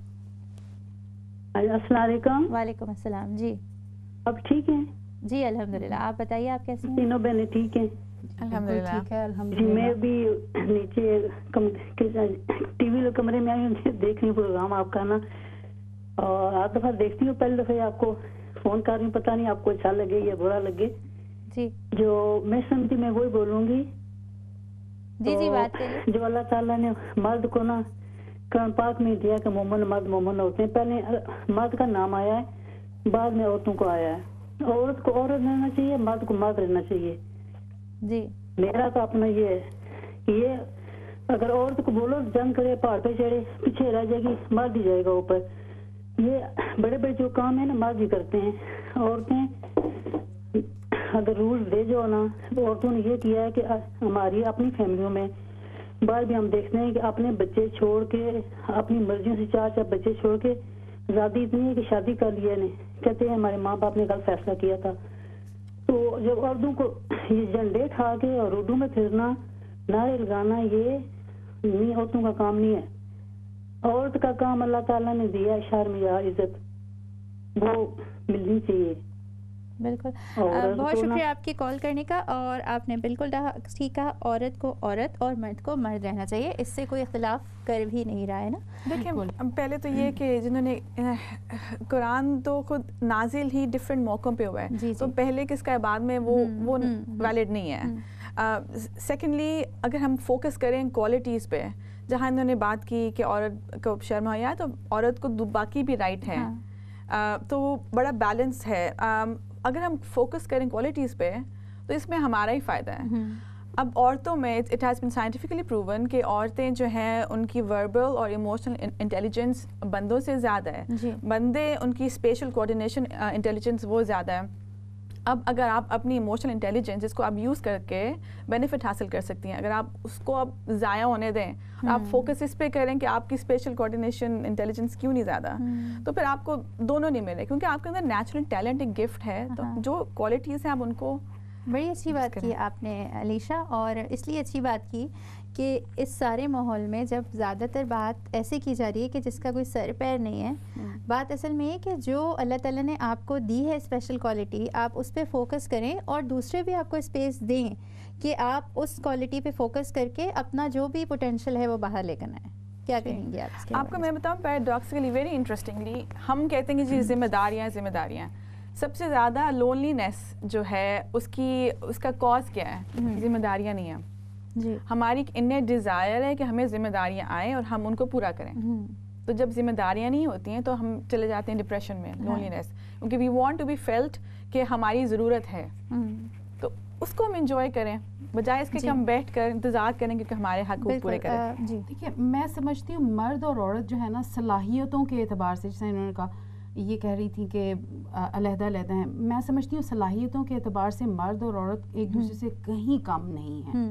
السلام علیکم. وعلیکم السلام. جی اب ٹھیک ہیں؟ جی الحمدللہ. آپ بتائیے آپ کیسی ہیں؟ تینوں بہنیں ٹھیک ہیں الحمدللہ. ٹھیک ہے جی. الحمدللہ. میں بھی نیچے ٹی وی کمرے میں آئی ہوں دیکھ رہی ہوں پروگرام آپ کا نا، اور آپ دفعہ دیکھتی ہوں، پہلی دفعہ آپ کو فون کر رہی ہوں، پتہ نہیں آپ کو اچھا لگے یا برا لگے. جی جو میں سمجھتی میں وہی بولوں گی. جی جی بات کریے. جو اللہ تعالیٰ نے مرد کو نا قرآن پاک میں دیا کہ مومن مرد مومن ہوتے ہیں، پہلے مرد کا نام آیا ہے، بعد میں عورتوں کو آیا ہے. عورت کو عورت رہنا چاہیے، مرد کو مرد رہنا چاہیے. جی میرا تو اپنا یہ ہے، یہ اگر عورت کو بولو جنگ کرے، پہاڑ پہ چڑھے، پیچھے رہ جائے گی، مرد ہی جائے گا اوپر. یہ بڑے بڑے جو کام ہیں نا مرد ہی کرتے ہیں. عورتیں اگر رول دے جو نا، عورتوں نے یہ کیا ہے کہ ہماری اپنی فیملیوں میں باہر بھی ہم دیکھتے ہیں کہ اپنے بچے چھوڑ کے، اپنی مرضیوں سے چار بچے چھوڑ کے، آزادی اتنی ہے کہ شادی کر لیا نے، کہتے ہیں ہمارے ماں باپ نے غلط فیصلہ کیا تھا. تو جب عورتوں کو یہ جھنڈے کھا کے اور روڈوں میں پھرنا، نعرے لگانا، یہ نہیں، عورتوں کا کام نہیں ہے. عورت کا کام اللہ تعالیٰ نے دیا ہے شرم یا عزت، وہ ملنی چاہیے. بالکل. بہت شکریہ آپ کی کال کرنے کا، اور آپ نے بالکل ٹھیک کہا، عورت کو عورت اور مرد کو مرد رہنا چاہیے، اس سے کوئی اختلاف کر بھی نہیں رہا ہے نا. دیکھیں پہلے تو یہ کہ جنہوں نے قرآن تو خود نازل ہی ڈفرینٹ موقعوں پہ ہوا ہے، تو پہلے کس کا بعد میں وہ ویلڈ نہیں ہے. سیکنڈلی اگر ہم فوکس کریں کوالٹیز پہ، جہاں انہوں نے بات کی کہ عورت کو شرم حیا ہے تو عورت کو باقی بھی رائٹ ہیں، تو وہ بڑا بیلنس ہے. اگر ہم فوکس کریں کوالٹیز پہ تو اس میں ہمارا ہی فائدہ ہے. اب عورتوں میں it has been scientifically proven کہ عورتیں جو ہیں ان کی وربل اور ایموشنل انٹیلیجنس بندوں سے زیادہ ہے. بندے ان کی اسپیشل کوآرڈینیشن انٹیلیجنس وہ زیادہ ہے. اب اگر آپ اپنی ایموشنل انٹیلیجنس جس کو آپ یوز کر کے بینیفٹ حاصل کر سکتی ہیں، اگر آپ اس کو اب ضائع ہونے دیں، آپ فوکس اس پہ کریں کہ آپ کی اسپیشل کوآرڈینیشن انٹیلیجنس کیوں نہیں زیادہ، تو پھر آپ کو دونوں نہیں ملے، کیونکہ آپ کے اندر نیچرل ٹیلنٹ ایک گفٹ ہے. تو جو کوالٹیز ہیں آپ ان کو. بڑی اچھی بات کی آپ نے علیشہ، اور اس لیے اچھی بات کی کہ اس سارے ماحول میں جب زیادہ تر بات ایسے کی جا رہی ہے کہ جس کا کوئی سر پیر نہیں ہے، بات اصل میں یہ کہ جو اللہ تعالیٰ نے آپ کو دی ہے اسپیشل کوالٹی، آپ اس پہ فوکس کریں اور دوسرے بھی آپ کو اسپیس دیں کہ آپ اس کوالٹی پہ فوکس کر کے اپنا جو بھی پوٹینشیل ہے وہ باہر لے کر آئیں. کیا کہیں گے آپ اس کے آپ کو میں بتاؤں پیراڈاکسیکلی ویری انٹرسٹنگلی ہم کہتے ہیں کہ جی ذمہ داریاں سب سے زیادہ لونلینس جو ہے اس کا کاز کیا ہے؟ ذمہ داریاں نہیں ہیں. جی ہماری انیٹ ڈیزائر ہے کہ ہمیں ذمہ داریاں آئیں اور ہم ان کو پورا کریں. تو جب ذمہ داریاں نہیں ہوتی ہیں تو ہم چلے جاتے ہیں ڈپریشن میں, لونلینس, کیونکہ we want to be felt کہ ہماری ضرورت ہے. تو اس کو ہم انجوائے کریں بجائے اس کے کہ ہم بیٹھ کر انتظار کریں کہ ہمارے حقوق پورے کریں. جی دیکھیے میں سمجھتی ہوں مرد اور عورت جو ہے نا صلاحیتوں کے اعتبار سے, جیسے انہوں نے کہا یہ کہہ رہی تھی کہ علیحدہ ہیں, میں سمجھتی ہوں صلاحیتوں کے اعتبار سے مرد اور عورت ایک دوسرے سے کہیں کم نہیں ہیں.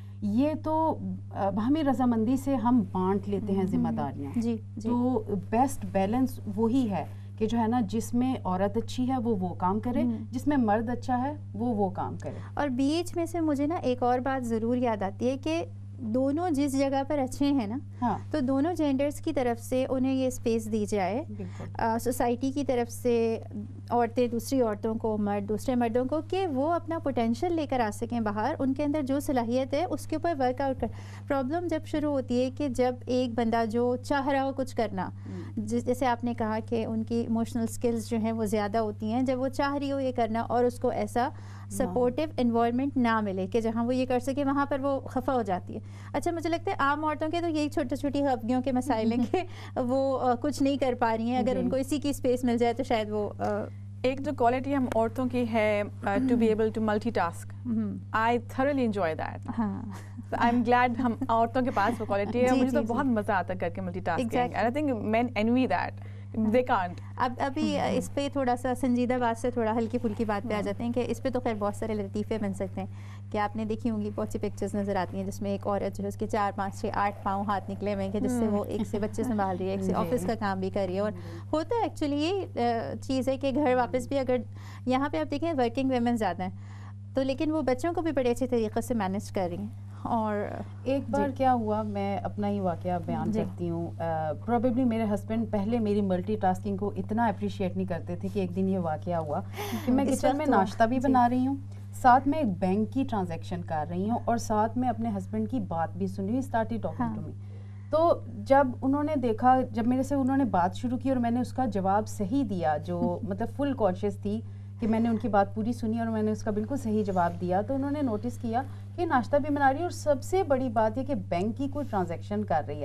یہ تو ہمیں رضامندی سے ہم بانٹ لیتے ہیں ذمہ داریاں. تو بیسٹ بیلنس وہی ہے کہ جو ہے نا جس میں عورت اچھی ہے وہ کام کرے, جس میں مرد اچھا ہے وہ کام کرے. اور بیچ میں سے مجھے نا ایک اور بات ضرور یاد آتی ہے کہ دونوں جس جگہ پر اچھے ہیں نا تو دونوں جینڈرز کی طرف سے انہیں یہ اسپیس دی جائے, سوسائٹی کی طرف سے عورتیں دوسری عورتوں کو, مرد دوسرے مردوں کو, کہ وہ اپنا پوٹینشیل لے کر آ سکیں باہر, ان کے اندر جو صلاحیت ہے اس کے اوپر ورک آؤٹ کر. پرابلم جب شروع ہوتی ہے کہ جب ایک بندہ جو چاہ رہا ہو کچھ کرنا, جیسے آپ نے کہا کہ ان کی ایموشنل سکلز جو ہیں وہ زیادہ ہوتی ہیں, جب وہ چاہ رہی ہو یہ کرنا اور اس کو ایسا سپورٹیو انوائرمنٹ نہ ملے کہ جہاں وہ یہ کر سکے, وہاں پر وہ خفا ہو جاتی ہے. اچھا مجھے لگتا ہے عام عورتوں کے تو یہی چھوٹی خفگیوں کے مسائل ہیں کہ وہ کچھ نہیں کر پا رہی ہیں. اگر ان کو اسی کی اسپیس مل جائے تو شاید وہ ایک جو کوالٹی ہم عورتوں کی ہے to be able to multitask, I thoroughly enjoy that. I am glad ہم عورتوں کے پاس وہ کوالٹی ہے. مجھے تو بہت مزہ آتا ہے کر کے multitasking, and I think men envy that. They can't. ابھی اس پہ تھوڑا سا سنجیدہ بات سے تھوڑا ہلکی پھلکی بات پہ آ جاتے ہیں کہ اس پہ تو خیر بہت سارے لطیفے بن سکتے ہیں کہ آپ نے دیکھی ہوں گی بہت سی پکچرز نظر آتی ہیں جس میں ایک عورت جو ہے اس کے 4 5 6 8 پاؤں ہاتھ نکلے ہوئے ہیں کہ جس سے وہ ایک سے بچے سنبھال رہی ہے, ایک سے آفس کا کام بھی کر رہی ہے. اور ہوتا ہے ایکچولی یہ چیز ہے کہ گھر واپس بھی اگر یہاں پہ آپ دیکھیں ورکنگ ویمن زیادہ ہیں تو لیکن وہ بچوں کو بھی بڑے اچھے طریقے سے مینیج کر رہی ہیں. اور ایک بار کیا ہوا, میں اپنا ہی واقعہ بیان کرتی ہوں. پروبیبلی میرے ہسبینڈ پہلے میری ملٹی ٹاسکنگ کو اتنا اپریشیٹ نہیں کرتے تھے کہ ایک دن یہ واقعہ ہوا کہ میں کچن میں ناشتہ بھی بنا رہی ہوں, ساتھ میں ایک بینک کی ٹرانزیکشن کر رہی ہوں, اور ساتھ میں اپنے ہسبینڈ کی بات بھی سن رہی ہوں. Started talking to me. تو جب انہوں نے دیکھا, جب میرے سے انہوں نے بات شروع کی اور میں نے اس کا جواب صحیح دیا, جو مطلب فل کانشیس تھی کہ میں نے ان کی بات پوری سنی اور میں نے اس کا بالکل صحیح جواب دیا, تو انہوں نے نوٹس کیا کہ ناشتہ بھی بنا رہی ہے اور سب سے بڑی بات یہ کہ بینک کی کوئی ٹرانزیکشن کر رہی ہے.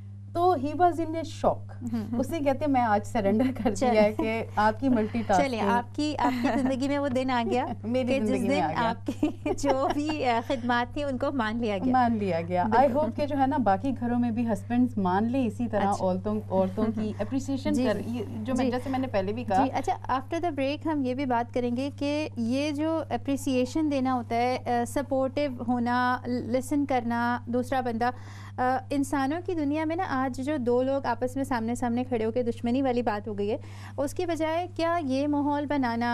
تو ہی واز ان اے شاک. اس نے کہتے میں آج سرنڈر کر دیا ہے کہ آپ کی ملٹی ٹاسکنگ. چلیے آپ کی زندگی میں وہ دن آ گیا کہ جس دن آپ کی جو بھی خدمات تھیں ان کو مان لیا گیا. آئی ہوپ کہ جو ہے نا باقی گھروں میں بھی ہسبینڈز مان لیں اسی طرح عورتوں کی اپریسیشن کر, جو جیسے میں نے پہلے بھی کہا. اچھا آفٹر دا بریک ہم یہ بھی بات کریں گے کہ یہ جو اپریسیشن دینا ہوتا ہے, سپورٹیو ہونا, لسن کرنا دوسرا بندہ, انسانوں کی دنیا میں نا آج جو 2 لوگ آپس میں سامنے کھڑے ہو کے دشمنی والی بات ہو گئی ہے, اس کی بجائے کیا یہ ماحول بنانا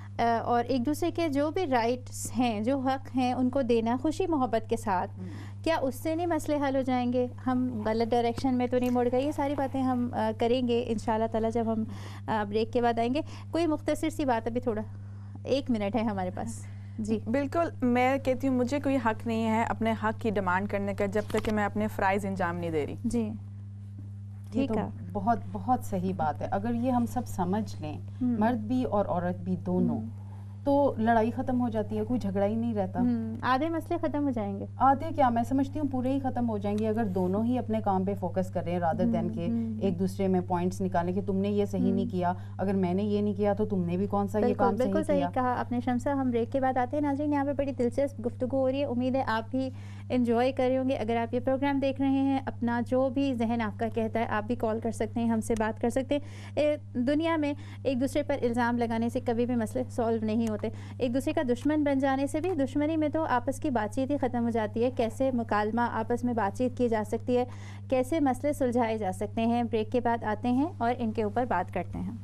اور ایک دوسرے کے جو بھی رائٹس ہیں, جو حق ہیں, ان کو دینا خوشی محبت کے ساتھ, کیا اس سے نہیں مسئلے حل ہو جائیں گے؟ ہم غلط ڈائریکشن میں تو نہیں مڑ گئے؟ یہ ساری باتیں ہم کریں گے انشاءاللہ تعالیٰ جب ہم بریک کے بعد آئیں گے. کوئی مختصر سی بات, ابھی تھوڑا 1 منٹ ہے ہمارے پاس. جی بالکل, میں کہتی ہوں مجھے کوئی حق نہیں ہے اپنے حق کی ڈیمانڈ کرنے کا جب تک کہ میں اپنے فرائض انجام نہیں دے رہی. جی یہ تو بہت بہت صحیح بات ہے. اگر یہ ہم سب سمجھ لیں, مرد بھی اور عورت بھی دونوں, تو لڑائی ختم ہو جاتی ہے, کوئی جھگڑا ہی نہیں رہتا. آدھے مسئلے ختم ہو جائیں گے. آدھے کیا, میں سمجھتی ہوں پورے ہی ختم ہو جائیں گے اگر دونوں ہی اپنے کام پہ فوکس کر رہے ہیں, رادر دین کہ ایک دوسرے میں پوائنٹس نکالیں کہ تم نے یہ صحیح نہیں کیا, اگر میں نے یہ نہیں کیا تو تم نے بھی کون سا یہ کام صحیح کیا. بالکل صحیح کہا آپ نے شمسہ. ہم بریک کے بعد آتے ہیں. ناظرین یہاں پہ بڑی دلچسپ گفتگو ہو رہی ہے, امید ہے آپ بھی انجوائے کر رہے ہوں گے. اگر آپ یہ پروگرام دیکھ رہے ہیں, اپنا جو بھی ذہن آپ کا کہتا ہے آپ بھی کال کر سکتے ہیں, ہم سے بات کر سکتے ہیں. دنیا میں ایک دوسرے پر الزام لگانے سے کبھی بھی مسئلے سالو نہیں ہوتے. ایک دوسرے کا دشمن بن جانے سے بھی, دشمنی میں تو آپس کی بات چیت ہی ختم ہو جاتی ہے. کیسے مکالمہ آپس میں بات چیت کی جا سکتی ہے, کیسے مسئلے سلجھائے جا سکتے ہیں. بریک کے بعد آتے ہیں اور ان کے اوپر بات کرتے ہیں.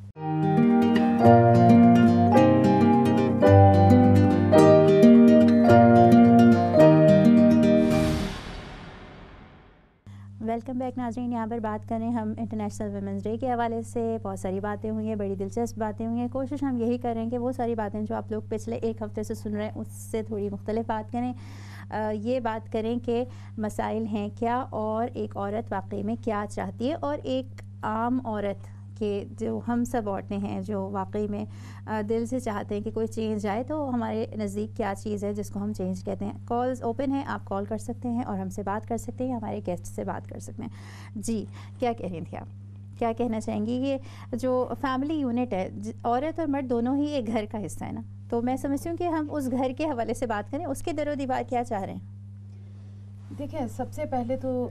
ویلکم بیک ناظرین. یہاں پر بات کریں ہم انٹرنیشنل ویمنس ڈے کے حوالے سے. بہت ساری باتیں ہوئی ہیں, بڑی دلچسپ باتیں ہوئی ہیں. کوشش ہم یہی کریں کہ وہ ساری باتیں جو آپ لوگ پچھلے ایک ہفتے سے سن رہے ہیں اس سے تھوڑی مختلف بات کریں. یہ بات کریں کہ مسائل ہیں کیا, اور ایک عورت واقعی میں کیا چاہتی ہے, اور ایک عام عورت کہ جو ہم سب عورتیں ہیں جو واقعی میں دل سے چاہتے ہیں کہ کوئی چینج آئے, تو ہمارے نزدیک کیا چیز ہے جس کو ہم چینج کہتے ہیں. کالز اوپن ہیں, آپ کال کر سکتے ہیں اور ہم سے بات کر سکتے ہیں, ہمارے گیسٹ سے بات کر سکتے ہیں. جی کیا کہہ رہی تھیں آپ, کیا کہنا چاہیں گی؟ یہ جو فیملی یونٹ ہے, عورت اور مرد دونوں ہی ایک گھر کا حصہ ہے نا, تو میں سمجھتی ہوں کہ ہم اس گھر کے حوالے سے بات کریں, اس کے در و دیوار کیا چاہ رہے ہیں. دیکھیں سب سے پہلے تو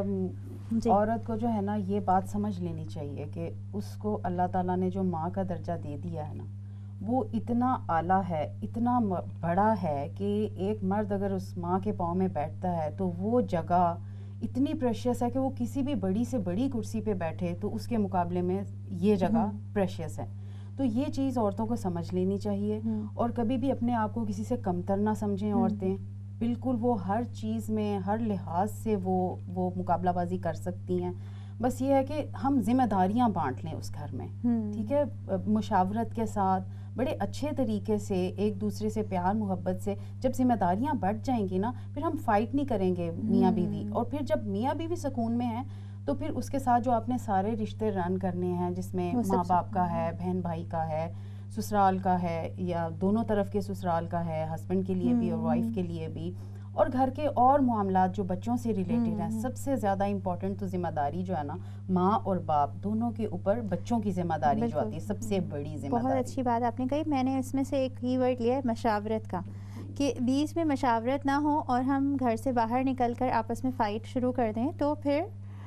عورت کو جو ہے نا یہ بات سمجھ لینی چاہیے کہ اس کو اللہ تعالیٰ نے جو ماں کا درجہ دے دیا ہے نا, وہ اتنا اعلیٰ ہے, اتنا بڑا ہے کہ ایک مرد اگر اس ماں کے پاؤں میں بیٹھتا ہے تو وہ جگہ اتنی پریشیس ہے کہ وہ کسی بھی بڑی سے بڑی کرسی پہ بیٹھے تو اس کے مقابلے میں یہ جگہ پریشیس ہے. تو یہ چیز عورتوں کو سمجھ لینی چاہیے, اور کبھی بھی اپنے آپ کو کسی سے کمتر نہ سمجھیں. عورتیں بالکل وہ ہر چیز میں ہر لحاظ سے وہ مقابلہ بازی کر سکتی ہیں. بس یہ ہے کہ ہم ذمہ داریاں بانٹ لیں اس گھر میں, ٹھیک ہے, مشاورت کے ساتھ بڑے اچھے طریقے سے ایک دوسرے سے پیار محبت سے. جب ذمہ داریاں بڑھ جائیں گی نا, پھر ہم فائٹ نہیں کریں گے میاں بیوی, اور پھر جب میاں بیوی سکون میں ہیں تو پھر اس کے ساتھ جو آپ نے سارے رشتے رن کرنے ہیں, جس میں ماں باپ کا ہے, بہن بھائی کا ہے, سسرال کا ہے, یا دونوں طرف کے سسرال کا ہے, ہسبینڈ کے لیے بھی اور وائف کے لیے بھی, اور گھر کے اور معاملات جو بچوں سے ریلیٹڈ ہیں, سب سے زیادہ امپورٹنٹ تو ذمہ داری جو ہے نا ماں اور باپ دونوں کے اوپر بچوں کی ذمہ داری جو آتی ہے, سب سے بڑی ذمہ داری. بہت اچھی بات آپ نے کہی. میں نے اس میں سے ایک کی ورڈ لیا ہے مشاورت کا, کہ بیچ میں مشاورت نہ ہو اور ہم گھر سے باہر نکل کر آپس میں فائٹ شروع کر دیں, تو پھر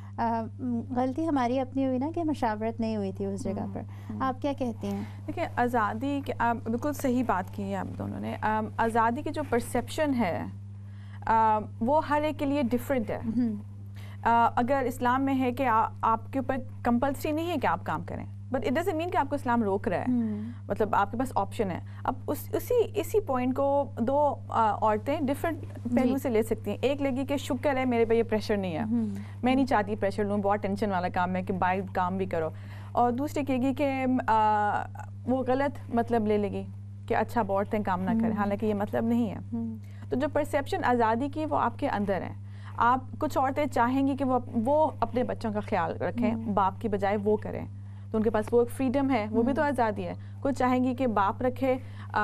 غلطی ہماری اپنی ہوئی نا کہ مشاورت نہیں ہوئی تھی اس جگہ پر. آپ کیا کہتے ہیں؟ دیکھیں آزادی کی آپ بالکل صحیح بات کی ہے آپ دونوں نے. آزادی کی جو پرسیپشن ہے وہ ہر ایک کے لیے ڈفرینٹ ہے. اگر اسلام میں ہے کہ آپ کے اوپر کمپلسری نہیں ہے کہ آپ کام کریں, بٹ اٹ ڈزنٹ مین کہ آپ کو اسلام روک رہا ہے, مطلب آپ کے پاس آپشن ہے. اب اسی پوائنٹ کو دو عورتیں ڈفرینٹ پہلو سے لے سکتی ہیں. ایک لگی کہ شکر ہے میرے پہ یہ پریشر نہیں ہے, میں نہیں چاہتی پریشر لوں, بہت ٹینشن والا کام ہے کہ باہر کام بھی کرو. اور دوسری کہے گی کہ وہ غلط مطلب لے لے گی کہ اچھا اب عورتیں کام نہ کریں, حالانکہ یہ مطلب نہیں ہے. تو جو پرسیپشن آزادی کی وہ آپ کے اندر ہے. آپ کچھ عورتیں چاہیں گی کہ وہ اپنے بچوں کا خیال رکھیں, باپ کی بجائے وہ کریں, تو ان کے پاس وہ ایک فریڈم ہے, وہ بھی تو آزادی ہے. کچھ چاہیں گی کہ باپ رکھے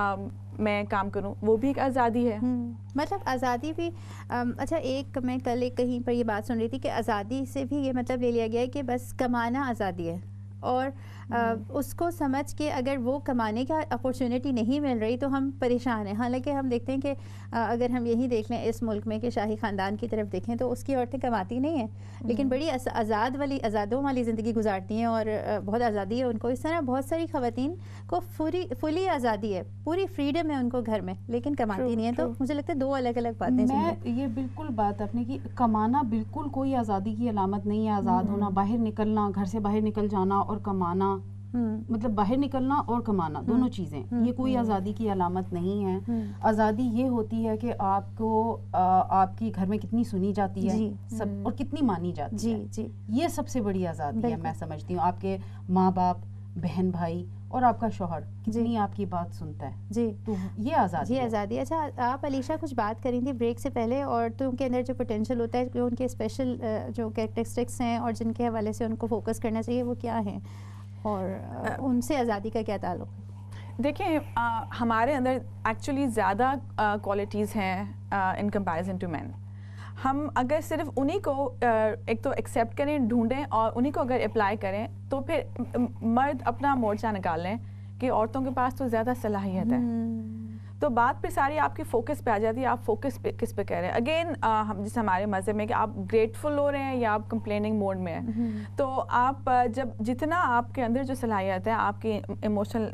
میں کام کروں, وہ بھی ایک آزادی ہے. مطلب آزادی بھی اچھا, ایک میں کل ایک کہیں پر یہ بات سن رہی تھی کہ آزادی سے بھی یہ مطلب لے لیا گیا ہے کہ بس کمانا آزادی ہے, اور اس کو سمجھ کے اگر وہ کمانے کا اپورچونیٹی نہیں مل رہی تو ہم پریشان ہیں. حالانکہ ہم دیکھتے ہیں کہ اگر ہم یہی دیکھ لیں اس ملک میں کہ شاہی خاندان کی طرف دیکھیں تو اس کی عورتیں کماتی نہیں ہیں, لیکن بڑی آزادوں والی زندگی گزارتی ہیں, اور بہت آزادی ہے ان کو. اس طرح بہت ساری خواتین کو فلی آزادی ہے, پوری فریڈم ہے ان کو گھر میں, لیکن کماتی نہیں ہے. تو مجھے لگتا ہے دو الگ الگ باتیں. میں یہ بالکل بات اپنے کی, کمانا بالکل کوئی آزادی کی علامت نہیں ہے. آزاد ہونا, باہر نکلنا, گھر سے باہر نکل جانا اور کمانا, مطلب باہر نکلنا اور کمانا دونوں چیزیں, یہ کوئی آزادی کی علامت نہیں ہے. آزادی یہ ہوتی ہے کہ آپ کو آپ کی گھر میں کتنی سنی جاتی ہے سب, اور کتنی مانی جاتی ہے. یہ سب سے بڑی آزادی ہے میں سمجھتی ہوں. آپ کے ماں باپ, بہن بھائی اور آپ کا شوہر کتنی آپ کی بات سنتا ہے. جی, تو یہ آزادی, یہ آزادی. اچھا آپ علیشہ کچھ بات کری تھی بریک سے پہلے, اور تو ان کے اندر جو پوٹینشیل ہوتا ہے, جو ان کے اسپیشل جو کیریکٹرسٹکس ہیں اور جن کے حوالے سے ان کو فوکس کرنا چاہیے, وہ کیا ہیں, اور ان سے آزادی کا کیا تعلق ہے؟ دیکھیں ہمارے اندر ایکچولی زیادہ کوالٹیز ہیں ان کمپیریزن ٹو مین. ہم اگر صرف انہی کو ایک تو ایکسیپٹ کریں, ڈھونڈیں, اور انہی کو اگر اپلائی کریں, تو پھر مرد اپنا مورچہ نکال لیں کہ عورتوں کے پاس تو زیادہ صلاحیت ہے. تو بات پہ ساری آپ کی فوکس پہ آ جاتی ہے. آپ فوکس پہ کس پہ کہہ رہے ہیں؟ اگین جیسے ہمارے مذہب میں کہ آپ گریٹفل ہو رہے ہیں یا آپ کمپلیننگ موڈ میں ہیں. تو آپ جتنا آپ کے اندر جو صلاحیت ہے, آپ کی ایموشنل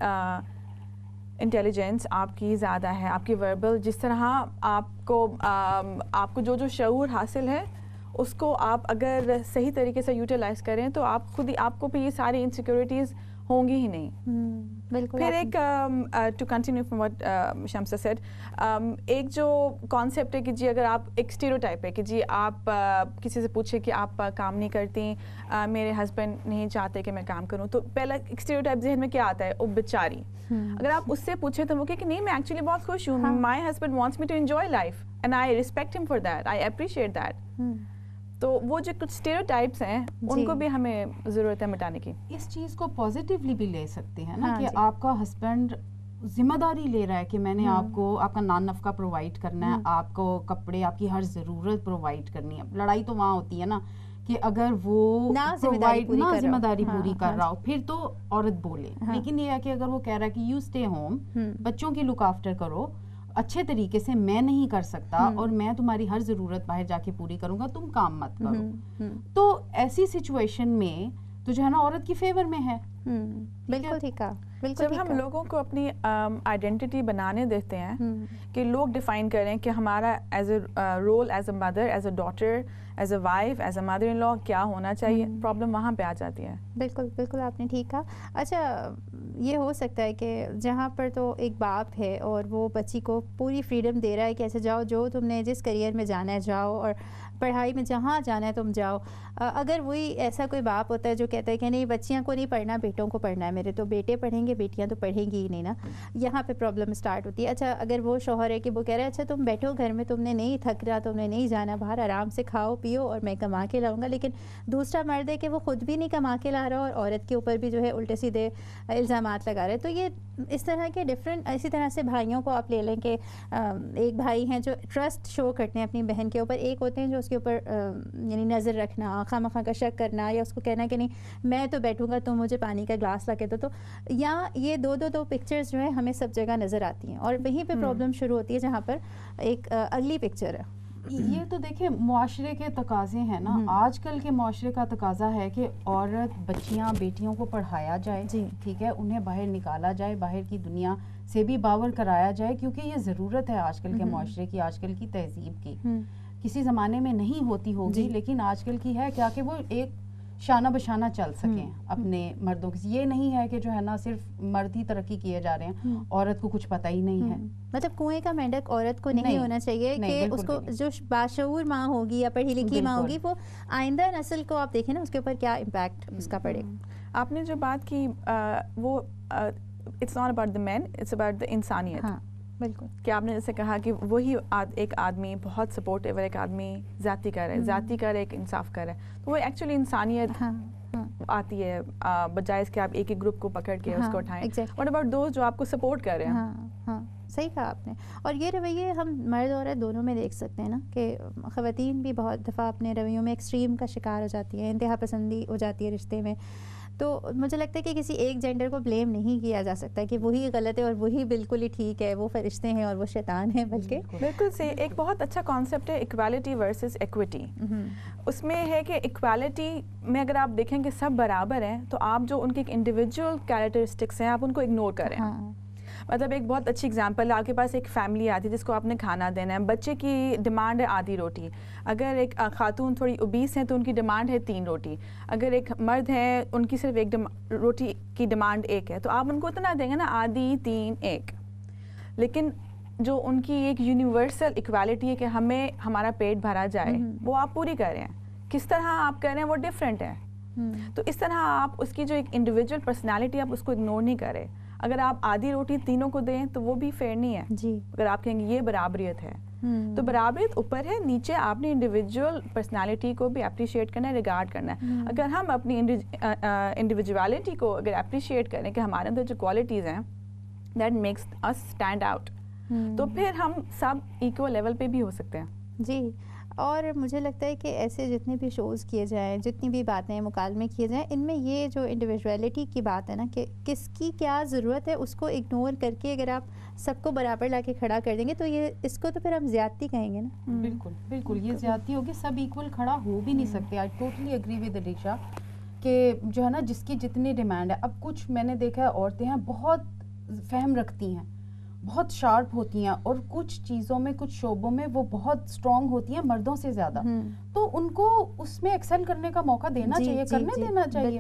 انٹیلیجنس آپ کی زیادہ ہے, آپ کی وربل, جس طرح آپ کو جو شعور حاصل ہے اس کو آپ اگر صحیح طریقے سے یوٹیلائز کریں تو آپ خود ہی, آپ کو بھی یہ ساری انسیکیورٹیز ہوں گی ہی نہیں. پھر ایک to continue from what Shamsa said, ایک جو کانسیپٹ ہے کہ جی اگر آپ ایک اسٹیریوٹائپ ہے کہ جی آپ کسی سے پوچھیں کہ آپ کام نہیں کرتی، میرے ہسبینڈ نہیں چاہتے کہ میں کام کروں، تو پہلا ایک اسٹیریوٹائپ ذہن میں کیا آتا ہے؟ وہ بیچاری. اگر آپ اس سے پوچھیں تو وہ کہ نہیں میں ایکچولی بہت خوش ہوں، my husband wants me to enjoy life and I respect him for that, I appreciate that. تو وہ جو کچھ اسٹیریوٹائپس ہیں ان کو بھی ہمیں ضرورت ہے مٹانے کی. اس چیز کو پازیٹیولی بھی لے سکتے ہیں نا کہ آپ کا ہسبینڈ ذمہ داری لے رہا ہے کہ میں نے آپ کو آپ کا نان نفقہ پرووائڈ کرنا ہے، آپ کو کپڑے، آپ کی ہر ضرورت پرووائڈ کرنی ہے. لڑائی تو وہاں ہوتی ہے نا کہ اگر وہ ذمہ داری پوری کر رہا ہو پھر تو عورت بولے. لیکن یہ ہے کہ اگر وہ کہہ رہا ہے کہ یو اسٹے ہوم، بچوں کی لک آفٹر کرو اچھے طریقے سے، میں نہیں کر سکتا اور میں تمہاری ہر ضرورت باہر جا کے پوری کروں گا، تم کام مت کرو، تو ایسی سچویشن میں تو جو ہے نا عورت کی فیور میں ہے. بالکل ٹھیک ہے. جب ہم لوگوں کو اپنی آئیڈینٹی بنانے دیتے ہیں کہ لوگ ڈیفائن کریں کہ ہمارا as a role, as a mother, as a daughter, as a wife, as a mother in law کیا ہونا چاہیے، پرابلم وہاں پہ آ جاتی ہے. بالکل بالکل آپ نے ٹھیک کہا. اچھا یہ ہو سکتا ہے کہ جہاں پر تو ایک باپ ہے اور وہ بچی کو پوری فریڈم دے رہا ہے کہ ایسے جاؤ، جو تم نے جس کریئر میں جانا ہے جاؤ، اور پڑھائی میں جہاں جانا ہے تم جاؤ. اگر وہی ایسا کوئی باپ ہوتا ہے جو کہتا ہے کہ نہیں بچیاں کو نہیں پڑھنا، بیٹوں کو پڑھنا ہے، میرے تو بیٹے پڑھیں گے، بیٹیاں تو پڑھیں گی ہی نہیں نا، یہاں پہ پرابلم اسٹارٹ ہوتی ہے. اچھا اگر وہ شوہر ہے کہ وہ کہہ رہا ہے اچھا تم بیٹھو گھر میں، تم نے نہیں تھکنا، تم نے نہیں جانا باہر، آرام سے کھاؤ پیو اور میں کما کے لاؤں گا. لیکن دوسرا مرد ہے کہ وہ خود بھی نہیں کما کے لا رہا اور عورت کے اوپر بھی جو ہے الٹے سیدھے الزامات لگا رہے ہیں. تو یہ اس طرح کے ڈفرینٹ، اسی طرح سے بھائیوں کو آپ لے لیں کہ ایک بھائی ہیں جو ٹرسٹ شو کرتے ہیں اپنی بہن کے اوپر، ایک ہوتے ہیں جو اس کے اوپر یعنی نظر رکھنا، خواہ کا شک کرنا، یا اس کو کہنا کہ نہیں میں تو بیٹھوں گا تو مجھے پانی کا گلاس لا کے دو. تو یا یہ دو پکچرز جو ہے ہمیں سب جگہ نظر آتی ہیں اور وہیں پہ پرابلم شروع ہوتی ہے جہاں پر ایک اگلی پکچر ہے. یہ تو دیکھیں معاشرے کے تقاضے ہیں نا. آج کل کے معاشرے کا تقاضا ہے کہ عورت، بچیاں، بیٹیوں کو پڑھایا جائے، ٹھیک ہے، انہیں باہر نکالا جائے، باہر کی دنیا سے بھی باور کرایا جائے، کیونکہ یہ ضرورت ہے آج کل کے معاشرے کی، آج کل کی تہذیب کی. کسی زمانے میں نہیں ہوتی ہوگی لیکن آج کل کی ہے کیا کہ وہ ایک شانہ بشانہ چل سکیں اپنے مردوں کے. یہ نہیں ہے کہ جو ہے نا صرف مرد ہی ترقی کیے جا رہے ہیں، عورت کو کچھ پتہ ہی نہیں ہے. مطلب کنویں کا مینڈک عورت کو نہیں ہونا چاہیے کہ اس کو جو باشعور ماں ہوگی یا پڑھی لکھی ماں ہوگی وہ آئندہ نسل کو آپ دیکھیں نا اس کے اوپر کیا امپیکٹ اس کا پڑے. آپ نے جو بات کی وہ it's not about the man, it's about the انسانیت. بالکل کہ آپ نے جیسے کہا کہ وہی ایک آدمی بہت سپورٹیو ہے، ایک آدمی زیادتی کر رہا ہے، زیادتی کر رہا ہے، ایک انصاف کر رہا ہے، تو وہ ایکچولی انسانیت آتی ہے بجائے اس کے آپ ایک گروپ کو پکڑ کے اس کو اٹھائیں. واٹ اباؤٹ دوز جو آپ کو سپورٹ کر رہے ہیں. ہاں صحیح کہا آپ نے. اور یہ رویے ہم مرد اور عورت دونوں میں دیکھ سکتے ہیں نا کہ خواتین بھی بہت دفعہ اپنے رویوں میں ایکسٹریم کا شکار ہو جاتی ہیں، انتہا پسندی ہو جاتی ہے رشتے میں. تو مجھے لگتا ہے کہ کسی ایک جینڈر کو بلیم نہیں کیا جا سکتا کہ وہی غلط ہے اور وہی بالکل ہی ٹھیک ہے، وہ فرشتے ہیں اور وہ شیطان ہیں، بلکہ بالکل صحیح. ایک بہت اچھا کانسیپٹ ہے ایکویلٹی ورسز ایکویٹی. اس میں ہے کہ ایکویلٹی میں اگر آپ دیکھیں کہ سب برابر ہیں تو آپ جو ان کے انڈیویجول کیریکٹرسٹکس ہیں آپ ان کو اگنور کریں. مطلب ایک بہت اچھی اگزامپل ہے، آپ کے پاس ایک فیملی آتی ہے جس کو آپ نے کھانا دینا ہے، بچے کی ڈیمانڈ ہے آدھی روٹی، اگر ایک خاتون تھوڑی اوبیس ہیں تو ان کی ڈیمانڈ ہے 3 روٹی، اگر ایک مرد ہیں ان کی صرف ایک روٹی کی ڈیمانڈ 1 ہے، تو آپ ان کو اتنا دیں گے نا، آدھی 3 1. لیکن جو ان کی ایک یونیورسل ایکویلٹی ہے کہ ہمیں ہمارا پیٹ بھرا جائے، وہ آپ پوری کر رہے ہیں. کس طرح آپ کر رہے ہیں وہ ڈفرینٹ ہے. تو اس طرح آپ اس کی جو ایک انڈیویجول پرسنالٹی آپ اس کو اگنور نہیں کر رہے. اگر آپ آدھی روٹی تینوں کو دیں تو وہ بھی فیئر نہیں ہے. اگر آپ کہیں گے یہ برابریت ہے، تو برابریت اوپر ہے، نیچے آپ نے انڈیویجول پرسنالٹی کو بھی اپریشیٹ کرنا ہے، ریگارڈ کرنا ہے. اگر ہم اپنی انڈیویجوالٹی کو اگر اپریشیٹ کریں کہ ہمارے اندر جو کوالٹیز ہیں that makes us stand out, تو پھر ہم سب ایکول لیول پہ بھی ہو سکتے ہیں. جی. اور مجھے لگتا ہے کہ ایسے جتنے بھی شوز کیے جائیں، جتنی بھی باتیں مکالمے کیے جائیں، ان میں یہ جو انڈیویجویلٹی کی بات ہے نا کہ کس کی کیا ضرورت ہے اس کو اگنور کر کے اگر آپ سب کو برابر لا کے کھڑا کر دیں گے تو یہ اس کو تو پھر ہم زیادتی کہیں گے نا. بالکل بالکل یہ زیادتی ہوگی. سب ایکول کھڑا ہو بھی نہیں سکتے. I totally agree with Alisha کہ جو ہے نا جس کی جتنی ڈیمانڈ ہے. اب کچھ میں نے دیکھا ہے عورتیں ہیں بہت فہم رکھتی ہیں، بہت شارپ ہوتی ہیں، اور کچھ چیزوں میں کچھ شعبوں میں وہ بہت اسٹرانگ ہوتی ہیں مردوں سے زیادہ. تو ان کو اس میں ایکسل کرنے کا موقع دینا چاہیے، کرنے دینا چاہیے.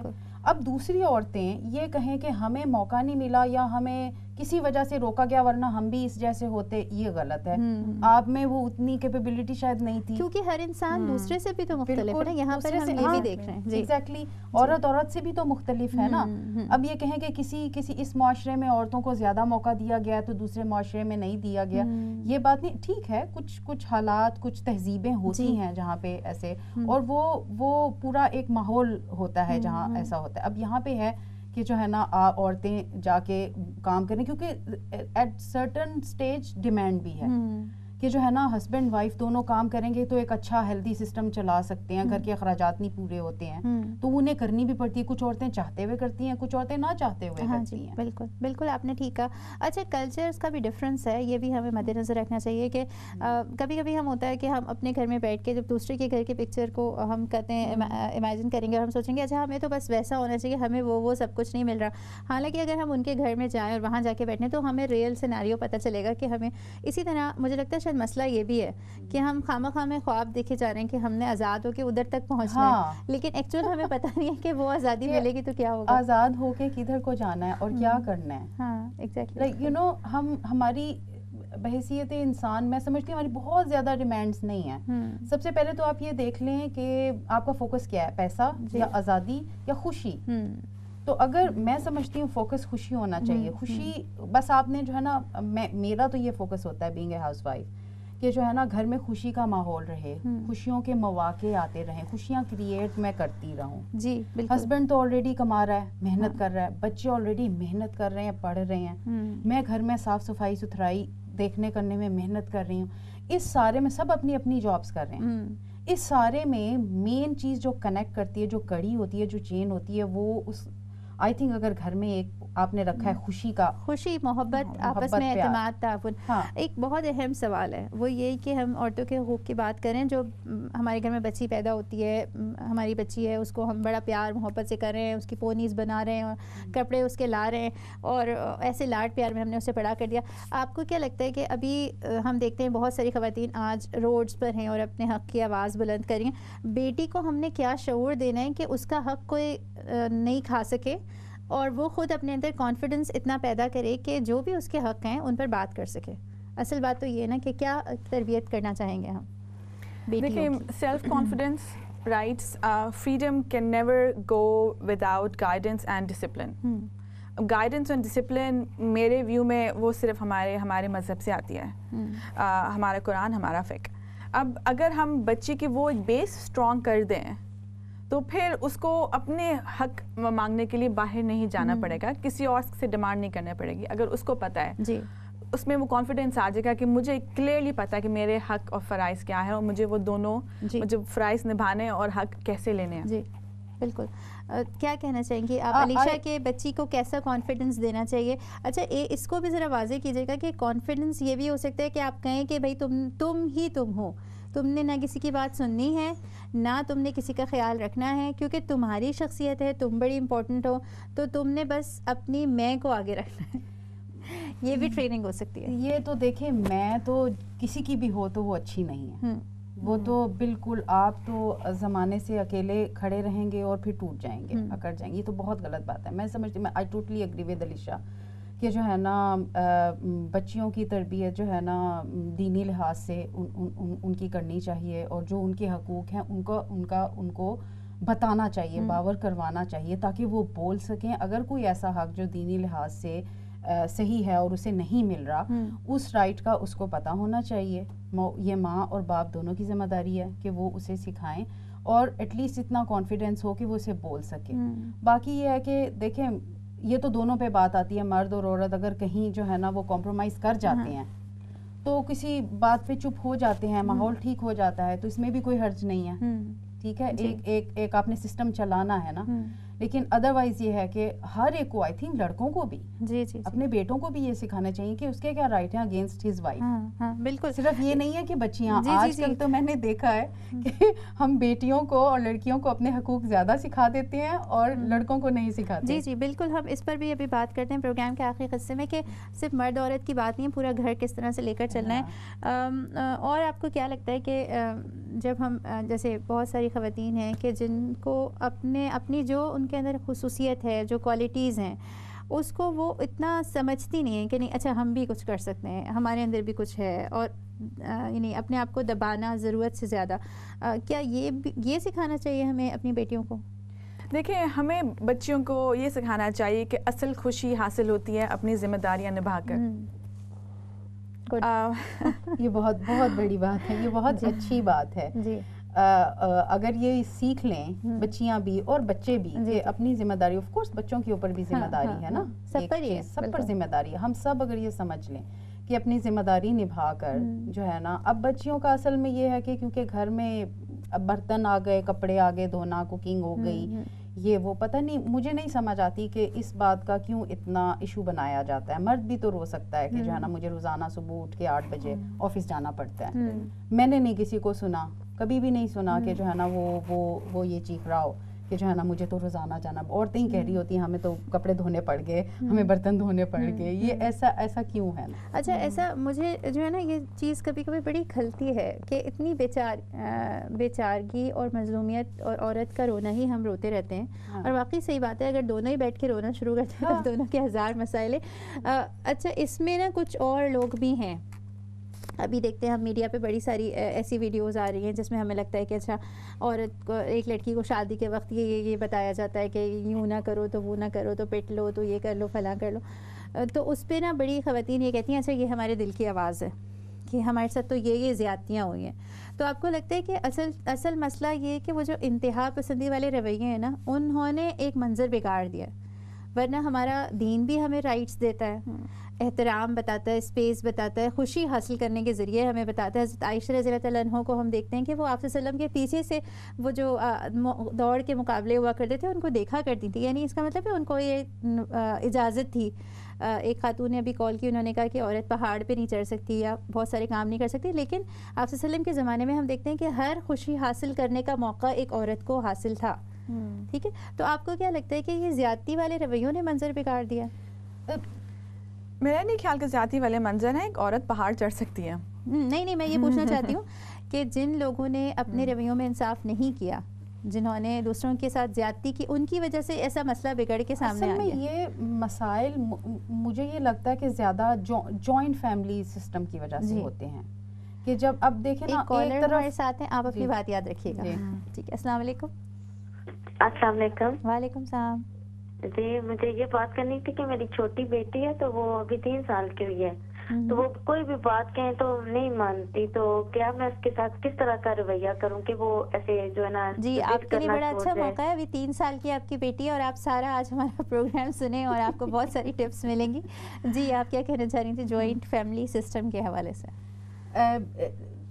اب دوسری عورتیں یہ کہیں کہ ہمیں موقع نہیں ملا یا ہمیں کسی وجہ سے روکا گیا ورنہ ہم بھی اس جیسے ہوتے, یہ غلط ہے. آپ میں وہ اتنی کیپیبلٹی شاید نہیں تھی, کیونکہ ہر انسان دوسرے سے بھی تو مختلف ہے نا, یہاں پر ہم یہ بھی دیکھ رہے ہیں. ایگزیکٹلی, عورت سے بھی تو مختلف ہے نا. اب یہ کہیں کہ کسی اس معاشرے میں عورتوں کو زیادہ موقع دیا گیا تو دوسرے معاشرے میں نہیں دیا گیا, یہ بات نہیں. ٹھیک ہے, کچھ حالات, کچھ تہذیبیں ہوتی ہیں جہاں پہ ایسے, اور وہ پورا ایک ماحول ہوتا ہے جہاں ایسا ہوتا ہے. اب یہاں پہ ہے کہ جو ہے نا عورتیں جا کے کام کریں, کیونکہ ایٹ سرٹن سٹیج ڈیمانڈ بھی ہے کہ جو ہے نا ہسبینڈ وائف دونوں کام کریں گے تو ایک اچھا ہیلدی سسٹم چلا سکتے ہیں, گھر کے اخراجات نہیں پورے ہوتے ہیں تو انہیں کرنی بھی پڑتی ہے. کچھ عورتیں چاہتے ہوئے کرتی ہیں, کچھ عورتیں نہ چاہتے ہوئے کرتی ہیں. بالکل بالکل, آپ نے ٹھیک کہا. اچھا, کلچرز کا بھی ڈفرینس ہے, یہ بھی ہمیں مد نظر رکھنا چاہیے کہ کبھی کبھی ہم ہوتا ہے کہ ہم اپنے گھر میں بیٹھ کے جب دوسرے کے گھر کے پکچر کو ہم کہتے ہیں امیجن کریں گے اور ہم سوچیں گے اچھا ہمیں تو بس ویسا ہونا چاہیے, ہمیں وہ سب کچھ نہیں مل رہا. حالانکہ اگر ہم ان کے گھر میں جائیں اور وہاں جا کے بیٹھیں تو ہمیں ریئل سیناریو پتہ چلے گا کہ ہمیں اسی طرح. مجھے لگتا ہے شاید مسئلہ یہ بھی ہے کہ ہم خواہ میں خواب دیکھے جا رہے ہیں کہ ہم نے آزاد ہو کے ادھر تک پہنچنا ہے, لیکن ایکچوئل ہمیں پتہ نہیں ہے کہ وہ آزادی ملے گی تو کیا ہوگا, آزاد ہو کے کدھر کو جانا ہے اور کیا کرنا ہے. ہاں ایگزیکٹلی, لائک یو نو ہماری بحیثیت انسان میں سمجھتی ہوں ہماری بہت زیادہ ڈیمانڈس نہیں ہیں. سب سے پہلے تو آپ یہ دیکھ لیں کہ آپ کا فوکس کیا ہے, پیسہ یا آزادی یا خوشی. تو اگر میں سمجھتی ہوں فوکس خوشی ہونا چاہیے. خوشی بس آپ نے جو ہے نا, میرا تو یہ فوکس ہوتا ہے بینگ اے ہاؤس وائف کہ جو ہے نا گھر میں خوشی کا ماحول رہے, خوشیوں کے مواقع آتے رہیں, خوشیاں کریٹ میں کرتی رہوں. جی بالکل. ہسبینڈ تو آلریڈی کما رہا ہے, محنت کر رہا ہے, بچے آلریڈی محنت کر رہے ہیں, پڑھ رہے ہیں, میں گھر میں صاف صفائی ستھرائی دیکھنے کرنے میں محنت کر رہی ہوں. اس سارے میں سب اپنی اپنی جابس کر رہے ہیں. اس سارے میں مین چیز جو کنیکٹ کرتی ہے, جو کڑی ہوتی ہے, جو چین ہوتی ہے, وہ اس آئی تھنک اگر گھر میں ایک آپ نے رکھا ہے خوشی, محبت, آپس میں اعتماد, تعاون. ایک بہت اہم سوال ہے وہ یہ کہ ہم عورتوں کے حقوق کی بات کریں. جو ہمارے گھر میں بچی پیدا ہوتی ہے, ہماری بچی ہے, اس کو ہم بڑا پیار محبت سے کر رہے ہیں, اس کی پونیز بنا رہے ہیں اور کپڑے اس کے لا رہے ہیں اور ایسے لاڈ پیار میں ہم نے اسے بڑا کر دیا. آپ کو کیا لگتا ہے کہ ابھی ہم دیکھتے ہیں بہت ساری خواتین آج روڈز پر ہیں اور اپنے حق کی آواز بلند کر رہی ہیں. بیٹی کو ہم نے کیا شعور دینا ہے کہ اس کا حق کوئی نہیں کھا سکے اور وہ خود اپنے اندر کانفیڈنس اتنا پیدا کرے کہ جو بھی اس کے حق ہیں ان پر بات کر سکے. اصل بات تو یہ ہے نا کہ کیا تربیت کرنا چاہیں گے ہم. دیکھیں, self confidence, rights, freedom can never go without guidance and discipline. Guidance and discipline میرے ویو میں وہ صرف ہمارے مذہب سے آتی ہے, ہمارا قرآن, ہمارا فقہ. اب اگر ہم بچے کی وہ بیس اسٹرانگ کر دیں تو پھر اس کو اپنے حق مانگنے کے لیے باہر نہیں جانا پڑے گا, کسی اور سے ڈیمانڈ نہیں کرنا پڑے گی. اگر اس کو پتہ ہے جی, اس میں وہ کانفیڈنس آ جائے گا کہ مجھے کلیئرلی پتہ ہے کہ میرے حق اور فرائض کیا ہے اور مجھے وہ دونوں مجھے فرائض نبھانے اور حق کیسے لینے ہیں. جی بالکل. کیا کہنا چاہیں گے آپ علیشہ کے بچی کو کیسا کانفیڈنس دینا چاہیے؟ اچھا, اس کو بھی ذرا واضح کیجیے گا کہ کانفیڈنس یہ بھی ہو سکتا ہے کہ آپ کہیں کہ بھائی تم ہی ہو, تم نے نہ کسی کی بات سننی ہے, نہ تم نے کسی کا خیال رکھنا ہے, کیونکہ تمہاری شخصیت ہے, تم بڑی امپورٹنٹ ہو, تو تم نے بس اپنی میں کو آگے رکھنا ہے. یہ بھی ٹریننگ ہو سکتی ہے. یہ تو دیکھیں, میں تو کسی کی بھی ہو تو وہ اچھی نہیں ہے. وہ تو بالکل, آپ تو زمانے سے اکیلے کھڑے رہیں گے اور پھر ٹوٹ جائیں گے, اکڑ جائیں گے. یہ تو بہت غلط بات ہے. میں سمجھتی ہوں, I totally agree with Alisha کہ جو ہے نا بچیوں کی تربیت جو ہے نا دینی لحاظ سے ان کی کرنی چاہیے, اور جو ان کے حقوق ہیں ان کو بتانا چاہیے, باور کروانا چاہیے تاکہ وہ بول سکیں. اگر کوئی ایسا حق جو دینی لحاظ سے صحیح ہے اور اسے نہیں مل رہا, اس رائٹ کا اس کو پتہ ہونا چاہیے. یہ ماں اور باپ دونوں کی ذمہ داری ہے کہ وہ اسے سکھائیں اور ایٹ لیسٹ اتنا کانفیڈینس ہو کہ وہ اسے بول سکے. باقی یہ ہے کہ دیکھیں, یہ تو دونوں پہ بات آتی ہے, مرد اور عورت اگر کہیں جو ہے نا وہ کمپرومائز کر جاتے ہیں تو کسی بات پہ چپ ہو جاتے ہیں, ماحول ٹھیک ہو جاتا ہے, تو اس میں بھی کوئی حرج نہیں ہے. ٹھیک ہے, ایک آپ نے سسٹم چلانا ہے نا, لیکن ادروائز یہ ہے کہ ہر ایک کو, آئی تھنک لڑکوں کو بھی, اپنے بیٹوں کو بھی یہ سکھانا چاہیے کہ اس کے کیا رائٹ ہیں اگینسٹ ہز وائف. بالکل. صرف یہ نہیں ہے کہ بچیاں, آج کل تو میں نے دیکھا ہے کہ ہم بیٹیوں کو اور لڑکیوں کو اپنے حقوق زیادہ سکھا دیتے ہیں اور لڑکوں کو نہیں سکھاتے. جی بالکل. ہم اس پر بھی ابھی بات کرتے ہیں پروگرام کے آخری حصے میں کہ صرف مرد عورت کی بات نہیں ہے, پورا گھر کس طرح سے لے کر چلنا ہے. اور آپ کو کیا لگتا ہے کہ جب ہم, جیسے بہت ساری خواتین ہیں کہ جن کو اپنی جو ان ان کے اندر خصوصیت ہے, جو کوالٹیز ہیں, اس کو وہ اتنا سمجھتی نہیں ہے کہ نہیں اچھا ہم بھی کچھ کر سکتے ہیں, ہمارے اندر بھی کچھ ہے, اور یعنی اپنے آپ کو دبانا ضرورت سے زیادہ. کیا یہ سکھانا چاہیے ہمیں اپنی بیٹیوں کو؟ دیکھیں, ہمیں بچیوں کو یہ سکھانا چاہیے کہ اصل خوشی حاصل ہوتی ہے اپنی ذمہ داریاں نبھا کر. یہ بہت بہت بڑی بات ہے, یہ بہت اچھی بات ہے. جی, اگر یہ سیکھ لیں بچیاں بھی اور بچے بھی کہ اپنی ذمہ داری, آف کورس بچوں کے اوپر بھی ذمہ داری ہے نا, سب پر ذمہ داری ہے. ہم سب اگر یہ سمجھ لیں کہ اپنی ذمہ داری نبھا کر جو ہے نا, اب بچیوں کا اصل میں یہ ہے کہ کیونکہ گھر میں برتن آ گئے, کپڑے آ گئے, دھونا, کوکنگ ہو گئی, یہ وہ پتہ نہیں, مجھے نہیں سمجھ آتی کہ اس بات کا کیوں اتنا ایشو بنایا جاتا ہے. مرد بھی تو رو سکتا ہے کہ جو ہے نا مجھے روزانہ صبح اٹھ کے 8 بجے آفس جانا پڑتا ہے. میں نے نہیں کسی کو سنا, کبھی بھی نہیں سنا کہ جو ہے نا وہ یہ چیخ رہا ہو کہ جو ہے نا مجھے تو روزانہ جانا. عورتیں ہی کہہ رہی ہوتی ہیں ہمیں تو کپڑے دھونے پڑ گئے, ہمیں برتن دھونے پڑ گئے. یہ ایسا کیوں ہے نا؟ اچھا, ایسا مجھے جو ہے نا یہ چیز کبھی کبھی بڑی کھلتی ہے کہ اتنی بیچارگی اور مظلومیت اور عورت کا رونا ہی ہم روتے رہتے ہیں. اور واقعی صحیح بات ہے, اگر دونوں ہی بیٹھ کے رونا شروع کرتے ہیں تو دونوں کے ہزار مسائل. اچھا, اس میں نا کچھ اور لوگ بھی ہیں. ابھی دیکھتے ہیں ہم میڈیا پہ بڑی ساری ایسی ویڈیوز آ رہی ہیں جس میں ہمیں لگتا ہے کہ اچھا عورت کو, ایک لڑکی کو شادی کے وقت یہ بتایا جاتا ہے کہ یوں نہ کرو تو وہ نہ کرو, تو پٹ لو تو یہ کر لو, فلاں کر لو. تو اس پہ نا بڑی خواتین یہ کہتی ہیں اچھا یہ ہمارے دل کی آواز ہے کہ ہمارے ساتھ تو یہ زیادتیاں ہوئی ہیں. تو آپ کو لگتا ہے کہ اصل مسئلہ یہ کہ وہ جو انتہا پسندی والے رویے ہیں نا, انہوں نے ایک منظر بگاڑ دیا. ورنہ ہمارا دین بھی ہمیں رائٹس دیتا ہے, احترام بتاتا ہے, اسپیس بتاتا ہے, خوشی حاصل کرنے کے ذریعے ہمیں بتاتا ہے. حضرت عائشہ رضی اللہ تعالیٰ عنہ کو ہم دیکھتے ہیں کہ وہ آپ صلی اللہ علیہ وسلم کے پیچھے سے وہ جو دوڑ کے مقابلے ہوا کرتے تھے ان کو دیکھا کرتی تھی. یعنی اس کا مطلب ہے ان کو یہ اجازت تھی. ایک خاتون نے ابھی کال کی, انہوں نے کہا کہ عورت پہاڑ پہ نہیں چڑھ سکتی یا بہت سارے کام نہیں کر سکتی, لیکن آپ صلی اللہ علیہ وسلم کے زمانے میں ہم دیکھتے ہیں کہ ہر خوشی حاصل کرنے کا موقع ایک عورت کو حاصل تھا. ٹھیک ہے, تو آپ کو کیا لگتا ہے کہ یہ زیادتی والے رویوں نے منظر بگاڑ دیا؟ میرا نہیں خیال کہ زیادتی والے منظر ہیں, ایک عورت پہاڑ چڑھ سکتی ہے. نہیں, میں یہ پوچھنا چاہتی ہوں کہ جن لوگوں نے اپنے رویوں میں انصاف نہیں کیا, جنہوں نے دوسروں کے ساتھ زیادتی کی, ان کی وجہ سے ایسا مسئلہ بگڑ کے سامنے آ گیا. یہ مسائل مجھے یہ لگتا ہے کہ زیادہ جوائنٹ فیملی سسٹم کی وجہ سے ہوتے ہیں. کہ جب اب دیکھیں نا, ایک کالر ہمارے ساتھ ہیں, آپ اپنی بات یاد رکھیے گا. ٹھیک ہے, السلام علیکم. السلام علیکم. وعلیکم السلام. جی, مجھے یہ بات کرنی تھی کہ میری چھوٹی بیٹی ہے تو وہ ابھی 3 سال کی ہوئی ہے, تو وہ کوئی بھی بات کہیں تو نہیں مانتی. تو کیا میں اس کے ساتھ کس طرح کا رویہ کروں کہ وہ ایسے جو ہے نا. جی, آپ کے لیے بڑا اچھا موقع ہے. ابھی 3 سال کی آپ کی بیٹی ہے اور آپ سارا آج ہمارا پروگرام سنیں اور آپ کو بہت ساری ٹپس ملیں گی. جی, آپ کیا کہنا چاہ رہی تھی جوائنٹ فیملی سسٹم کے حوالے سے؟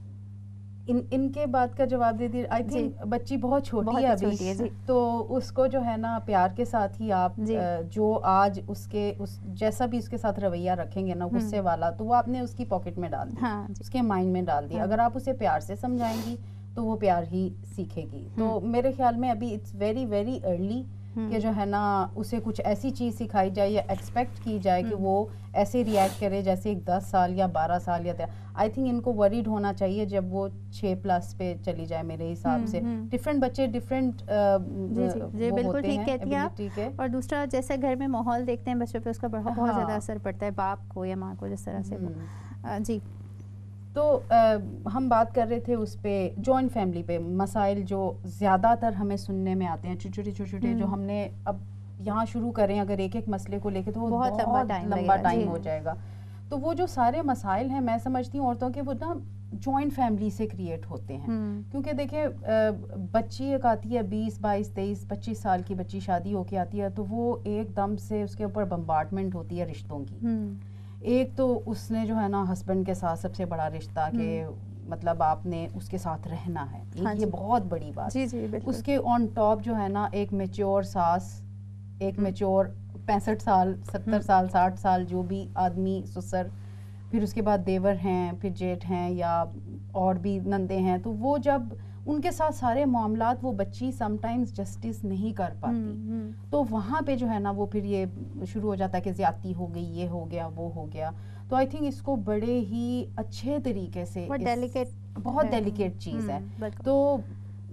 ان کے بات کا جواب دے دی. آئی تھنک بچی بہت چھوٹی ہے ابھی, تو اس کو جو ہے نا پیار کے ساتھ ہی آپ جو آج اس جیسا بھی اس کے ساتھ رویہ رکھیں گے نا غصے والا, تو وہ آپ نے اس کی پاکٹ میں ڈال دیا, اس کے مائنڈ میں ڈال دیا. اگر آپ اسے پیار سے سمجھائیں گی تو وہ پیار ہی سیکھے گی. تو میرے خیال میں ابھی اٹس ویری ویری ارلی کہ جو ہے نا اسے کچھ ایسی چیز سکھائی جائے یا ایکسپیکٹ کی جائے کہ وہ ایسے ریئیکٹ کرے جیسے ایک 10 سال یا 12 سال یا. آئی تھنک ان کو وریڈ ہونا چاہیے جب وہ 6+ پہ چلی جائے. میرے حساب سے ڈفرینٹ بچے ڈفرینٹ بالکل ٹھیک کہتی ہیں آپ. اور دوسرا جیسے گھر میں ماحول دیکھتے ہیں بچوں پہ, اس کا بہت زیادہ اثر پڑتا ہے, باپ کو یا ماں کو جس طرح سے. جی, تو ہم بات کر رہے تھے اس پہ جوائنٹ فیملی پہ مسائل جو زیادہ تر ہمیں سننے میں آتے ہیں, چھوٹے جو ہم نے اب یہاں شروع کریں اگر ایک مسئلے کو لے کے تو بہت لمبا ٹائم ہو جائے گا. تو وہ جو سارے مسائل ہیں میں سمجھتی ہوں عورتوں کے, وہ نا جوائنٹ فیملی سے کریٹ ہوتے ہیں. کیونکہ دیکھیں بچی ایک آتی ہے 20 22 23 25 سال کی بچی شادی ہو کے آتی ہے, تو وہ ایک دم سے اس کے اوپر بمبارڈمنٹ ہوتی ہے رشتوں کی. ایک تو اس نے جو ہے نا ہسبینڈ کے ساتھ سب سے بڑا رشتہ کہ مطلب آپ نے اس کے ساتھ رہنا ہے, یہ بہت بڑی بات. اس کے آن ٹاپ جو ہے نا ایک میچور ساس, ایک میچور 65 سال 70 سال 60 سال جو بھی آدمی سسر, پھر اس کے بعد دیور ہیں, پھر جیٹھ ہیں یا اور بھی نندے ہیں. تو وہ جب ان کے ساتھ سارے معاملات وہ بچی سم ٹائمز جسٹس نہیں کر پاتی, تو وہاں پہ جو ہے نا وہ پھر یہ شروع ہو جاتا ہے کہ زیادتی ہو گئی, یہ ہو گیا, وہ ہو گیا. تو آئی تھنک اس کو بڑے ہی اچھے طریقے سے, بہت ڈیلیکیٹ چیز ہے. تو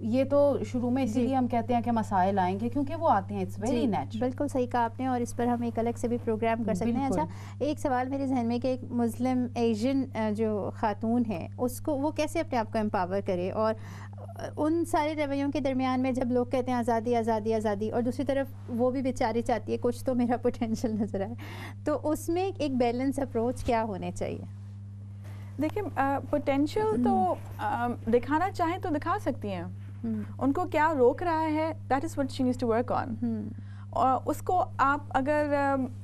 یہ تو شروع میں اسی لیے ہم کہتے ہیں کہ مسائل آئیں گے کیونکہ وہ آتے ہیں, اٹس ویری نیچرل. بالکل صحیح کہا آپ نے, اور اس پر ہم ایک الگ سے بھی پروگرام کر سکتے ہیں. اچھا, ایک سوال میرے ذہن میں کہ ایک مسلم ایشین جو خاتون ہے اس کو وہ کیسے اپنے آپ کو امپاور کرے, اور ان سارے رویوں کے درمیان میں جب لوگ کہتے ہیں آزادی آزادی آزادی, اور دوسری طرف وہ بھی بیچاری چاہتی ہے کچھ تو میرا پوٹینشیل نظر آئے, تو اس میں ایک بیلنس اپروچ کیا ہونے چاہیے؟ دیکھیں پوٹینشیل تو دکھانا چاہیں تو دکھا سکتی ہیں, ان کو کیا روک رہا ہے, that is what she needs to work on. اور اس کو آپ اگر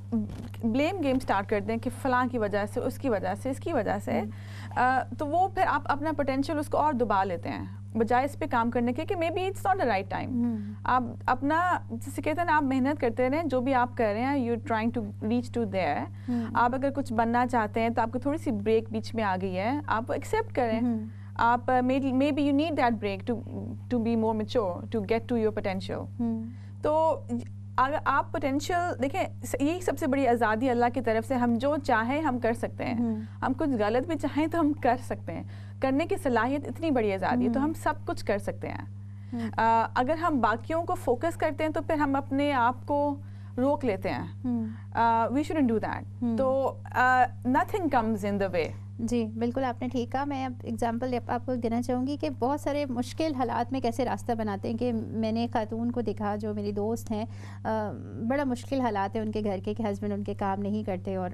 بلیم گیم اسٹارٹ کر دیں کہ فلاں کی وجہ سے, اس کی وجہ سے, اس کی وجہ سے, تو وہ پھر آپ اپنا پوٹینشیل اس کو اور دبا لیتے ہیں بجائے اس پہ کام کرنے کے کہ maybe it's not the right time. آپ اپنا جسے کہتے ہیں نا, آپ محنت کرتے رہیں, جو بھی آپ کر رہے ہیں, you trying to reach to there. آپ اگر کچھ بننا چاہتے ہیں تو آپ کو تھوڑی سی بریک بیچ میں آ گئی ہے, آپ ایکسیپٹ کریں. آپ maybe you need that break to be more mature to get to your potential. تو اگر آپ پوٹینشیل دیکھیں, یہی سب سے بڑی آزادی اللہ کی طرف سے, ہم جو چاہیں ہم کر سکتے ہیں. ہم کچھ غلط بھی چاہیں تو ہم کر سکتے ہیں, کرنے کی صلاحیت اتنی بڑی آزادی ہے, تو ہم سب کچھ کر سکتے ہیں. اگر ہم باقیوں کو فوکس کرتے ہیں تو پھر ہم اپنے آپ کو روک لیتے ہیں. We shouldn't do that. تو nothing comes in the way. جی بالکل آپ نے ٹھیک کہا. میں اب ایگزامپل آپ کو دینا چاہوں گی کہ بہت سارے مشکل حالات میں کیسے راستہ بناتے ہیں. کہ میں نے خاتون کو دیکھا جو میری دوست ہیں, بڑا مشکل حالات ہیں ان کے گھر کے, کہ ہسبینڈ ان کے کام نہیں کرتے اور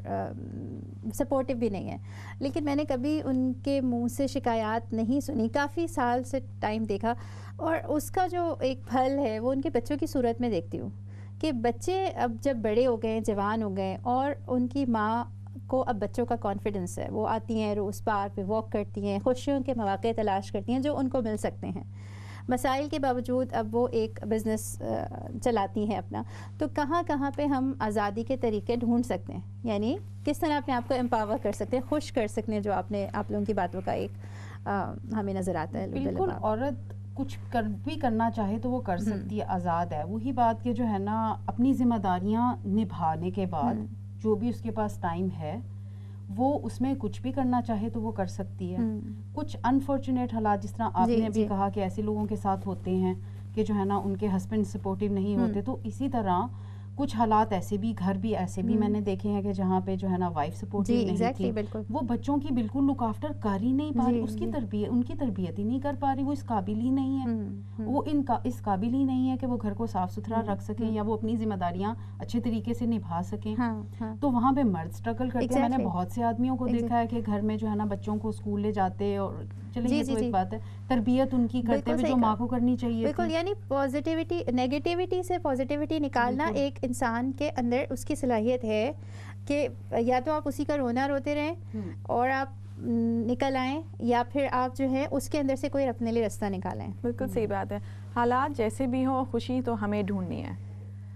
سپورٹیو بھی نہیں ہیں, لیکن میں نے کبھی ان کے منہ سے شکایات نہیں سنی. کافی سال سے ٹائم دیکھا, اور اس کا جو ایک پھل ہے وہ ان کے بچوں کی صورت میں دیکھتی ہوں کہ بچے اب جب بڑے ہو گئے, جوان ہو گئے, اور ان کی ماں کو اب بچوں کا کانفیڈنس ہے, وہ آتی ہیں روز پارک پہ واک کرتی ہیں, خوشیوں کے مواقع تلاش کرتی ہیں جو ان کو مل سکتے ہیں. مسائل کے باوجود اب وہ ایک بزنس چلاتی ہیں اپنا. تو کہاں کہاں پہ ہم آزادی کے طریقے ڈھونڈ سکتے ہیں, یعنی کس طرح اپنے آپ کو امپاور کر سکتے ہیں, خوش کر سکتے ہیں, جو آپ لوگوں کی باتوں کا ایک ہمیں نظر آتا ہے. بالکل, عورت کچھ بھی کرنا چاہے تو وہ کر سکتی ہے, آزاد ہے. وہی بات کہ جو ہے نا, اپنی ذمہ داریاں نبھانے کے بعد جو بھی اس کے پاس ٹائم ہے وہ اس میں کچھ بھی کرنا چاہے تو وہ کر سکتی ہے. کچھ انفارچونیٹ حالات جس طرح آپ نے بھی کہا کہ ایسے لوگوں کے ساتھ ہوتے ہیں کہ جو ہے نا ان کے ہسبینڈ سپورٹیو نہیں ہوتے, تو اسی طرح کچھ حالات ایسے بھی, گھر بھی ایسے بھی میں نے دیکھے ہیں کہ جہاں پہ جو ہے نا وائف سپورٹیو نہیں تھی, وہ بچوں کی بالکل لک آفٹر کر ہی نہیں پا رہی, اس کی تربیت, ان کی تربیت ہی نہیں کر پا رہی, وہ اس قابل ہی نہیں ہے, وہ اس قابل ہی نہیں ہے کہ وہ گھر کو صاف ستھرا رکھ سکیں یا وہ اپنی ذمہ داریاں اچھے طریقے سے نبھا سکیں. تو وہاں پہ مرد اسٹرگل کرتے ہیں. میں نے بہت سے آدمیوں کو دیکھا ہے کہ گھر میں جو ہے نا بچوں کو اسکول لے جاتے, اور چلیے یہ تو ایک بات ہے, تربیت ان کی کرتے ہوئے جو ماں کو کرنی چاہیے. بالکل, یعنی پازیٹیوٹی, نیگیٹیوٹی سے پازیٹیوٹی نکالنا ایک انسان کے اندر اس کی صلاحیت ہے کہ یا تو آپ اسی کا رونا روتے رہیں اور آپ نکل آئیں, یا پھر آپ جو ہے اس کے اندر سے کوئی اپنے لیے راستہ نکالیں. بالکل صحیح بات ہے. حالات جیسے بھی ہوں, خوشی تو ہمیں ڈھونڈنی ہے.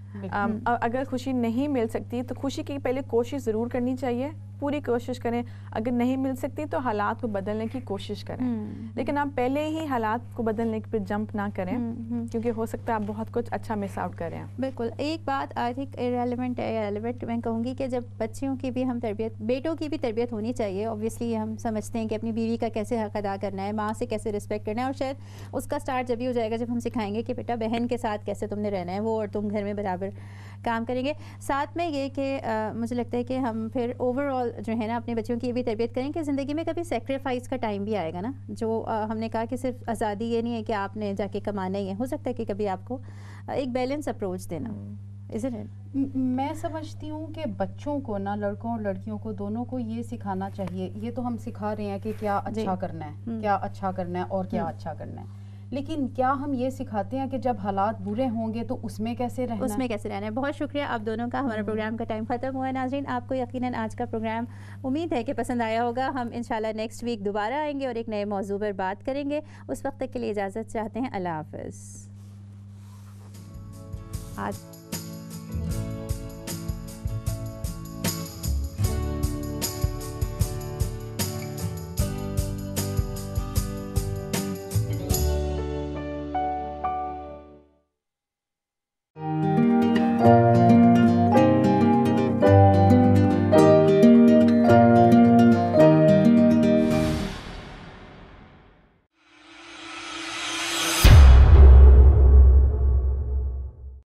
اگر خوشی نہیں مل سکتی تو خوشی کی پہلے کوشش ضرور کرنی چاہیے, پوری کوشش کریں. اگر نہیں مل سکتی تو حالات کو بدلنے کی کوشش کریں, لیکن آپ پہلے ہی حالات کو بدلنے پہ جمپ نہ کریں, کیونکہ ہو سکتا ہے آپ بہت کچھ اچھا مس آؤٹ کریں. بالکل. ایک بات آئی تھنک ریلیونٹ ہے, ریلیونٹ میں کہوں گی کہ جب بچیوں کی بھی ہم تربیت, بیٹوں کی بھی تربیت ہونی چاہیے. اوبویسلی ہم سمجھتے ہیں کہ اپنی بیوی کا کیسے حق ادا کرنا ہے, ماں سے کیسے رسپیکٹ کرنا ہے, اور شاید اس کا سٹارٹ جب ہی ہو جائے گا جب ہم سکھائیں گے کہ بیٹا بہن کے ساتھ کیسے تم نے رہنا ہے, وہ اور تم گھر میں برابر کام کریں گے. ساتھ میں یہ کہ مجھے لگتا ہے کہ ہم پھر اوور آل جو ہے نا اپنے بچوں کی یہ بھی تربیت کریں کہ زندگی میں کبھی سیکریفائس کا ٹائم بھی آئے گا نا. جو ہم نے کہا کہ صرف آزادی یہ نہیں ہے کہ آپ نے جا کے کمانا ہی ہے, ہو سکتا ہے کہ کبھی آپ کو ایک بیلنس اپروچ دینا. میں سمجھتی ہوں کہ بچوں کو نا, لڑکوں اور لڑکیوں کو دونوں کو یہ سکھانا چاہیے. یہ تو ہم سکھا رہے ہیں کہ کیا اچھا کرنا ہے, کیا اچھا کرنا ہے اور کیا اچھا کرنا ہے, لیکن کیا ہم یہ سکھاتے ہیں کہ جب حالات برے ہوں گے تو اس میں کیسے رہنا ہے. بہت شکریہ آپ دونوں کا. ہمارا پروگرام کا ٹائم ختم ہوا ہے. ناظرین, آپ کو یقیناً آج کا پروگرام امید ہے کہ پسند آیا ہوگا. ہم انشاءاللہ نیکسٹ ویک دوبارہ آئیں گے اور ایک نئے موضوع پر بات کریں گے. اس وقت تک کے لیے اجازت چاہتے ہیں. اللہ حافظ.